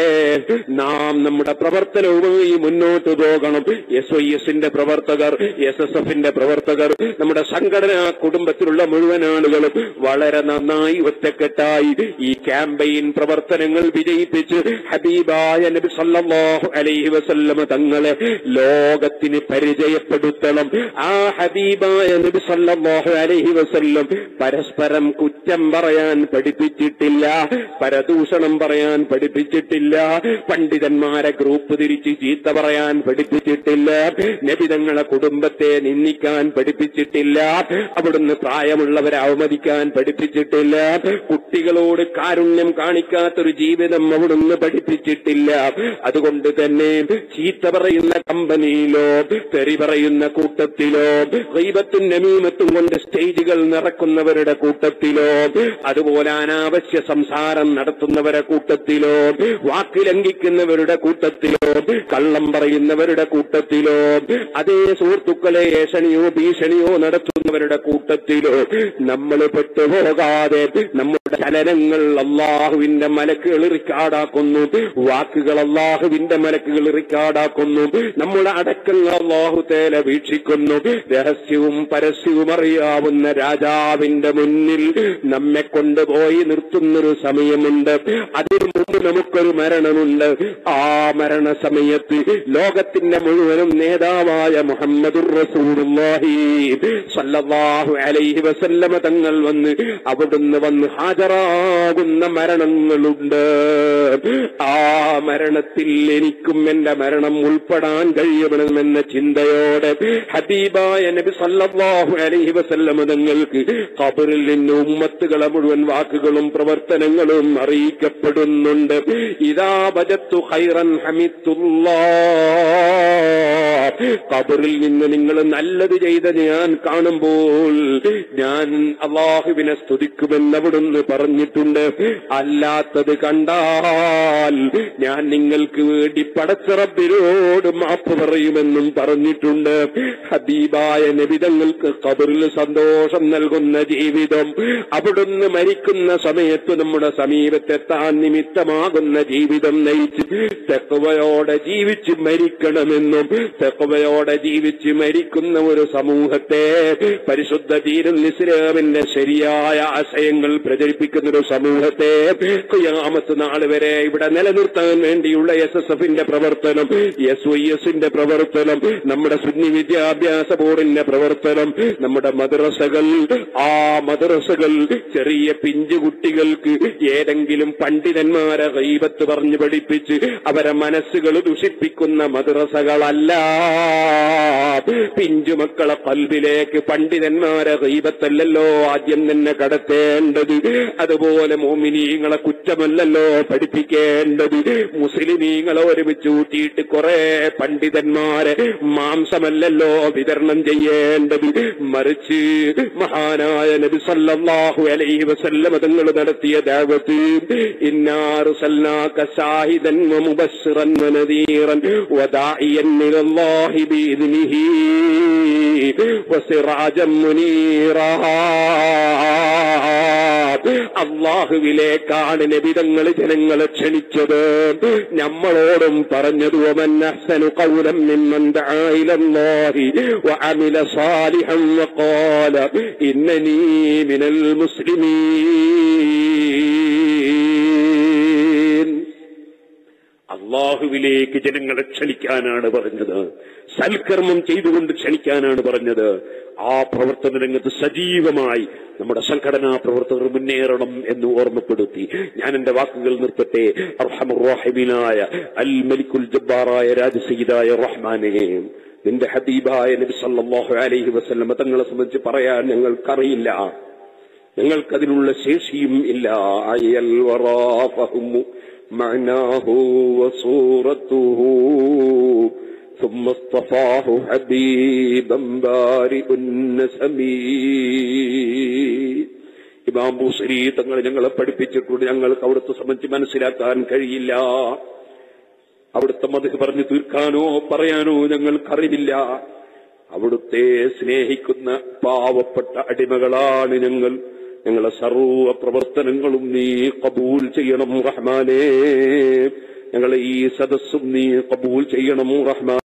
A: നാം നമ്മുടെ പ്രവർത്തനവുമായി മുന്നോട്ട് പോകണം. SYSന്റെ പ്രവർത്തകർ, SSFന്റെ പ്രവർത്തകർ, നമ്മുടെ സംഘടനാ കുടുംബത്തിലുള്ള മുഴുവൻ ആളുകളും വളരെ നന്നായി ഒറ്റക്കെട്ടായി ഈ ക്യാമ്പയിൻ പ്രവർത്തനങ്ങൾ വിജയിപ്പിച്ച് ഹബീബായ നബി സല്ലല്ലാഹു അലൈഹി വസല്ലമ തങ്ങളെ ലോകത്തിന് പരിചയപ്പെടുത്തണം. ആ ഹബീബായ നബി സല്ലല്ലാഹു അലൈഹി വസല്ലം പരസ്പരം കുറ്റം പറയാൻ പഠിപ്പിച്ചിട്ടില്ല, പരദൂഷണം പറയാൻ പഠിപ്പിച്ചിട്ടില്ല, പണ്ഡിതന്മാരെ ഗ്രൂപ്പ് തിരിച്ച് ചീത്ത പറയാൻ പഠിപ്പിച്ചിട്ടില്ല, നബി തങ്ങളെ കുടുംബത്തെ നിന്ദിക്കാൻ പഠിപ്പിച്ചിട്ടില്ല, അവിടുന്ന് പ്രായമുള്ളവരെ അവമതിക്കാൻ പഠിപ്പിച്ചിട്ടില്ല, കുട്ടികളോട് കാരുണ്യം കാണിക്കാത്തൊരു ജീവിതം അവിടുന്ന് പഠിപ്പിച്ചിട്ടില്ല. അതുകൊണ്ട് തന്നെ ചീത്ത പറയുന്ന കമ്പനിയിലോ തെറി പറയുന്ന കൂട്ടത്തിലോ ഗീബത്തും നമീമത്തും കൊണ്ട് സ്റ്റേജുകൾ നിറക്കുന്നവരുടെ കൂട്ടത്തിലോ അതുപോലെ അനാവശ്യ സംസാരം നടത്തുന്നവരുടെ കൂട്ടത്തിലോ വാക്ക് ലംഘിക്കുന്നവരുടെ കൂട്ടത്തിലോ കള്ളം പറയുന്നവരുടെ കൂട്ടത്തിലോ അതേ സുഹൃത്തുക്കളെ ഏഷണിയോ ഭീഷണിയോ നടത്തുന്നവരുടെ കൂട്ടത്തിലോ നമ്മൾ പെട്ടുപോകാതെ നമ്മുടെ ചലനങ്ങൾ അള്ളാഹുവിന്റെ മലക്കുകൾ റിക്കാർഡാക്കുന്നു, വാക്കുകൾ അള്ളാഹുവിന്റെ മലക്കുകൾ റിക്കാർഡാക്കുന്നു, നമ്മുടെ അടക്കങ്ങൾ അള്ളാഹു തേല വീക്ഷിക്കുന്നു. രഹസ്യവും പരസ്യവും അറിയാവുന്ന രാജാവിന്റെ മുന്നിൽ നമ്മെ കൊണ്ടുപോയി നിർത്തുന്നൊരു സമയമുണ്ട്. അതിനു മുമ്പ് നമുക്കൊരു മരണമുണ്ട്. ആ മരണസമയത്ത് ലോകത്തിന്റെ മുഴുവനും നേതാവായ മുഹമ്മദുർ റസൂലുള്ളാഹി സ്വല്ലല്ലാഹു അലൈഹി വസല്ലമ തങ്ങൾ അവിടുന്ന് വന്ന് ഹാജരാകുന്ന മരണങ്ങളുണ്ട്. ആ മരണത്തിൽ എനിക്കും എന്റെ മരണം ഉൾപ്പെടാൻ കഴിയണമെന്ന ചിന്തയോടെ ഹബീബായ നബി സല്ലല്ലാഹു അലൈഹി വസല്ലമ തങ്ങൾക്ക് ഖബറിൽ നിന്ന് ഉമ്മത്തുകളെ മുഴുവൻ വാക്കുകളും പ്രവർത്തനങ്ങളും
B: പ്രവർത്തനങ്ങളും അറിയിക്കപ്പെടുന്നുണ്ട്. ഇദാ വജത്തു ഖൈറൻ ഹമിദുല്ലാഹ്, ഖബറിൽ നിന്ന് നിങ്ങൾ നല്ലത് ചെയ്ത ഞാൻ കാണുമ്പോൾ ഞാൻ അല്ലാഹുവിനെ സ്തുതിക്കുമെന്ന് അവിടുന്ന് പറഞ്ഞിട്ടുണ്ട്. അല്ലാത്തത് കണ്ടാൽ ഞാൻ നിങ്ങൾക്ക് വേണ്ടി പടച്ച റബ്ബിനോട് മാപ്പ് പറയുമെന്നും പറഞ്ഞിട്ടുണ്ട്. ഹബീബായ നബി തങ്ങൾക്ക് ഖബറിൽ സന്തോഷം നൽകുന്ന ജീവിതം, അവിടുന്ന് മരിക്കുന്ന സമയത്ത് നമ്മുടെ സമീപത്തെത്താൻ നിമിത്തമാകുന്ന ജീവിതം നയിച്ച് തഖ്വയോടെ ജീവിച്ച് മരിക്കണമെന്നും തഖ്വയോടെ ജീവിച്ച് മരിക്കുന്ന ഒരു സമൂഹത്തെ പരിശുദ്ധ ദീനുൽ ഇസ്ലാമിന്റെ ശരിയായ ആശയങ്ങൾ പ്രചരിപ്പിക്കുന്ന ഒരു സമൂഹത്തെ ഖിയാമത്ത് നാൾ വരെ ഇവിടെ നിലനിർത്താൻ വേണ്ടിയുള്ള SSFന്റെ പ്രവർത്തനം, SYSന്റെ പ്രവർത്തനം, നമ്മുടെ സുന്നി വിദ്യാഭ്യാസ ബോർഡിന്റെ പ്രവർത്തനം, നമ്മുടെ മദ്രസകൾ, ആ മദ്രസകൾ ചെറിയ പിഞ്ചു കുട്ടികൾക്ക് ഏതെങ്കിലും പണ്ഡിതന്മാരെ ഗീബത്ത് പറഞ്ഞു പഠിപ്പിച്ച് അവരെ മനസ്സുകൾ ദുഷിപ്പിക്കുന്ന മദ്രസകളല്ല. പിഞ്ചുമക്കളെ ഖൽബിലേക്ക് പണ്ഡിതന്മാരെ ഗീബത്തല്ലല്ലോ ആദ്യം തന്നെ കടത്തേണ്ടത്. അതുപോലെ മുഅ്മിനീങ്ങളെ കുറ്റമല്ലല്ലോ പഠിപ്പിക്കേണ്ടത്. മുസ്ലിമീങ്ങളെ ഒരുമിച്ച് കൂട്ടിയിട്ട് കുറെ പണ്ഡിതന്മാരെ മാംസമല്ലല്ലോ വിതരണം ചെയ്യേണ്ടത്. മറിച്ച് മഹാനായ നബി സല്ലല്ലാഹു അലൈഹി വസല്ലം തങ്ങൾ നടത്തിയ ദഅവത്ത്, ഇന്നാ അർസൽനാക ശാഹിദൻ വമുബശ്ശിറൻ വനദീറൻ വദാഇയൻ ഇലല്ലാഹി ബിഇദ്നിഹി വസിറാജൻ മുനീറാ. അല്ലാഹുവിലേക്കാണ് നബി തങ്ങൾ ജനങ്ങളെ ക്ഷണിച്ചത്. നമ്മളോടും പറഞ്ഞത് വമൻ അഹ്സനു ഖൗലൻ മിമ്മൻ ദആ ഇലല്ലാഹി വഅമില സാലിഹൻ വഖാല ഇന്നനീ മിനൽ മുസ്ലിമീൻ. അല്ലാഹുവിലേക്ക് ജനങ്ങളെ ക്ഷണിക്കാനാണ് പറഞ്ഞത്, സൽക്കർമ്മം ചെയ്തുകൊണ്ട് ക്ഷണിക്കാനാണ് പറഞ്ഞത്. ആ പ്രവർത്തന രംഗത്ത് സജീവമായി നമ്മുടെ സംഘടനാ പ്രവർത്തകർ മുന്നേറണം എന്ന് ഓർമ്മപ്പെടുത്തി ഞാൻ എന്റെ വാക്കുകൾ നിർത്തട്ടെ. അർഹമുർ റഹീമീനായ അൽ മലിക്കുൽ ജബ്ബാറായ രാജസയ്യിദായ റഹ്മാനേ, നിന്റെ ഹബീബായ നബി സല്ലല്ലാഹു അലൈഹി വസല്ലം തങ്ങളെ സംബന്ധിച്ച് പറയാൻ ഞങ്ങൾക്കറിയില്ല, ഞങ്ങൾക്കതിനുള്ള ശേഷിയും ഇല്ല. അയൽ വറാ ഫഹ്മു മഅനാഹു വസൂറത്തുഹു ثم اصطفاه حبيبا بارئ النسم. ഇമാം ബൂസരി തങ്ങൾ ഞങ്ങളെ പഠിപ്പിച്ചിട്ടുണ്ട്. ഞങ്ങൾക്ക് അവിടുത്തെ സംബന്ധിച്ച് മനസ്സിലാക്കാൻ കഴിയില്ല. അവിടുത്തെ മദ്ഹ് പറഞ്ഞു തീർക്കാനോ പറയാനോ ഞങ്ങൾക്കറിയില്ല. അവിടുത്തെ സ്നേഹിക്കുന്ന പാവപ്പെട്ട അടിമകളാണ് ഞങ്ങൾ. ഞങ്ങളെ സർവ്വ പ്രവർത്തനങ്ങളും നീ ഖബൂൽ ചെയ്യണം റഹ്മാനേ. ഞങ്ങളെ ഈ സദസ്സും നീ ഖബൂൽ ചെയ്യണം റഹ്മാൻ.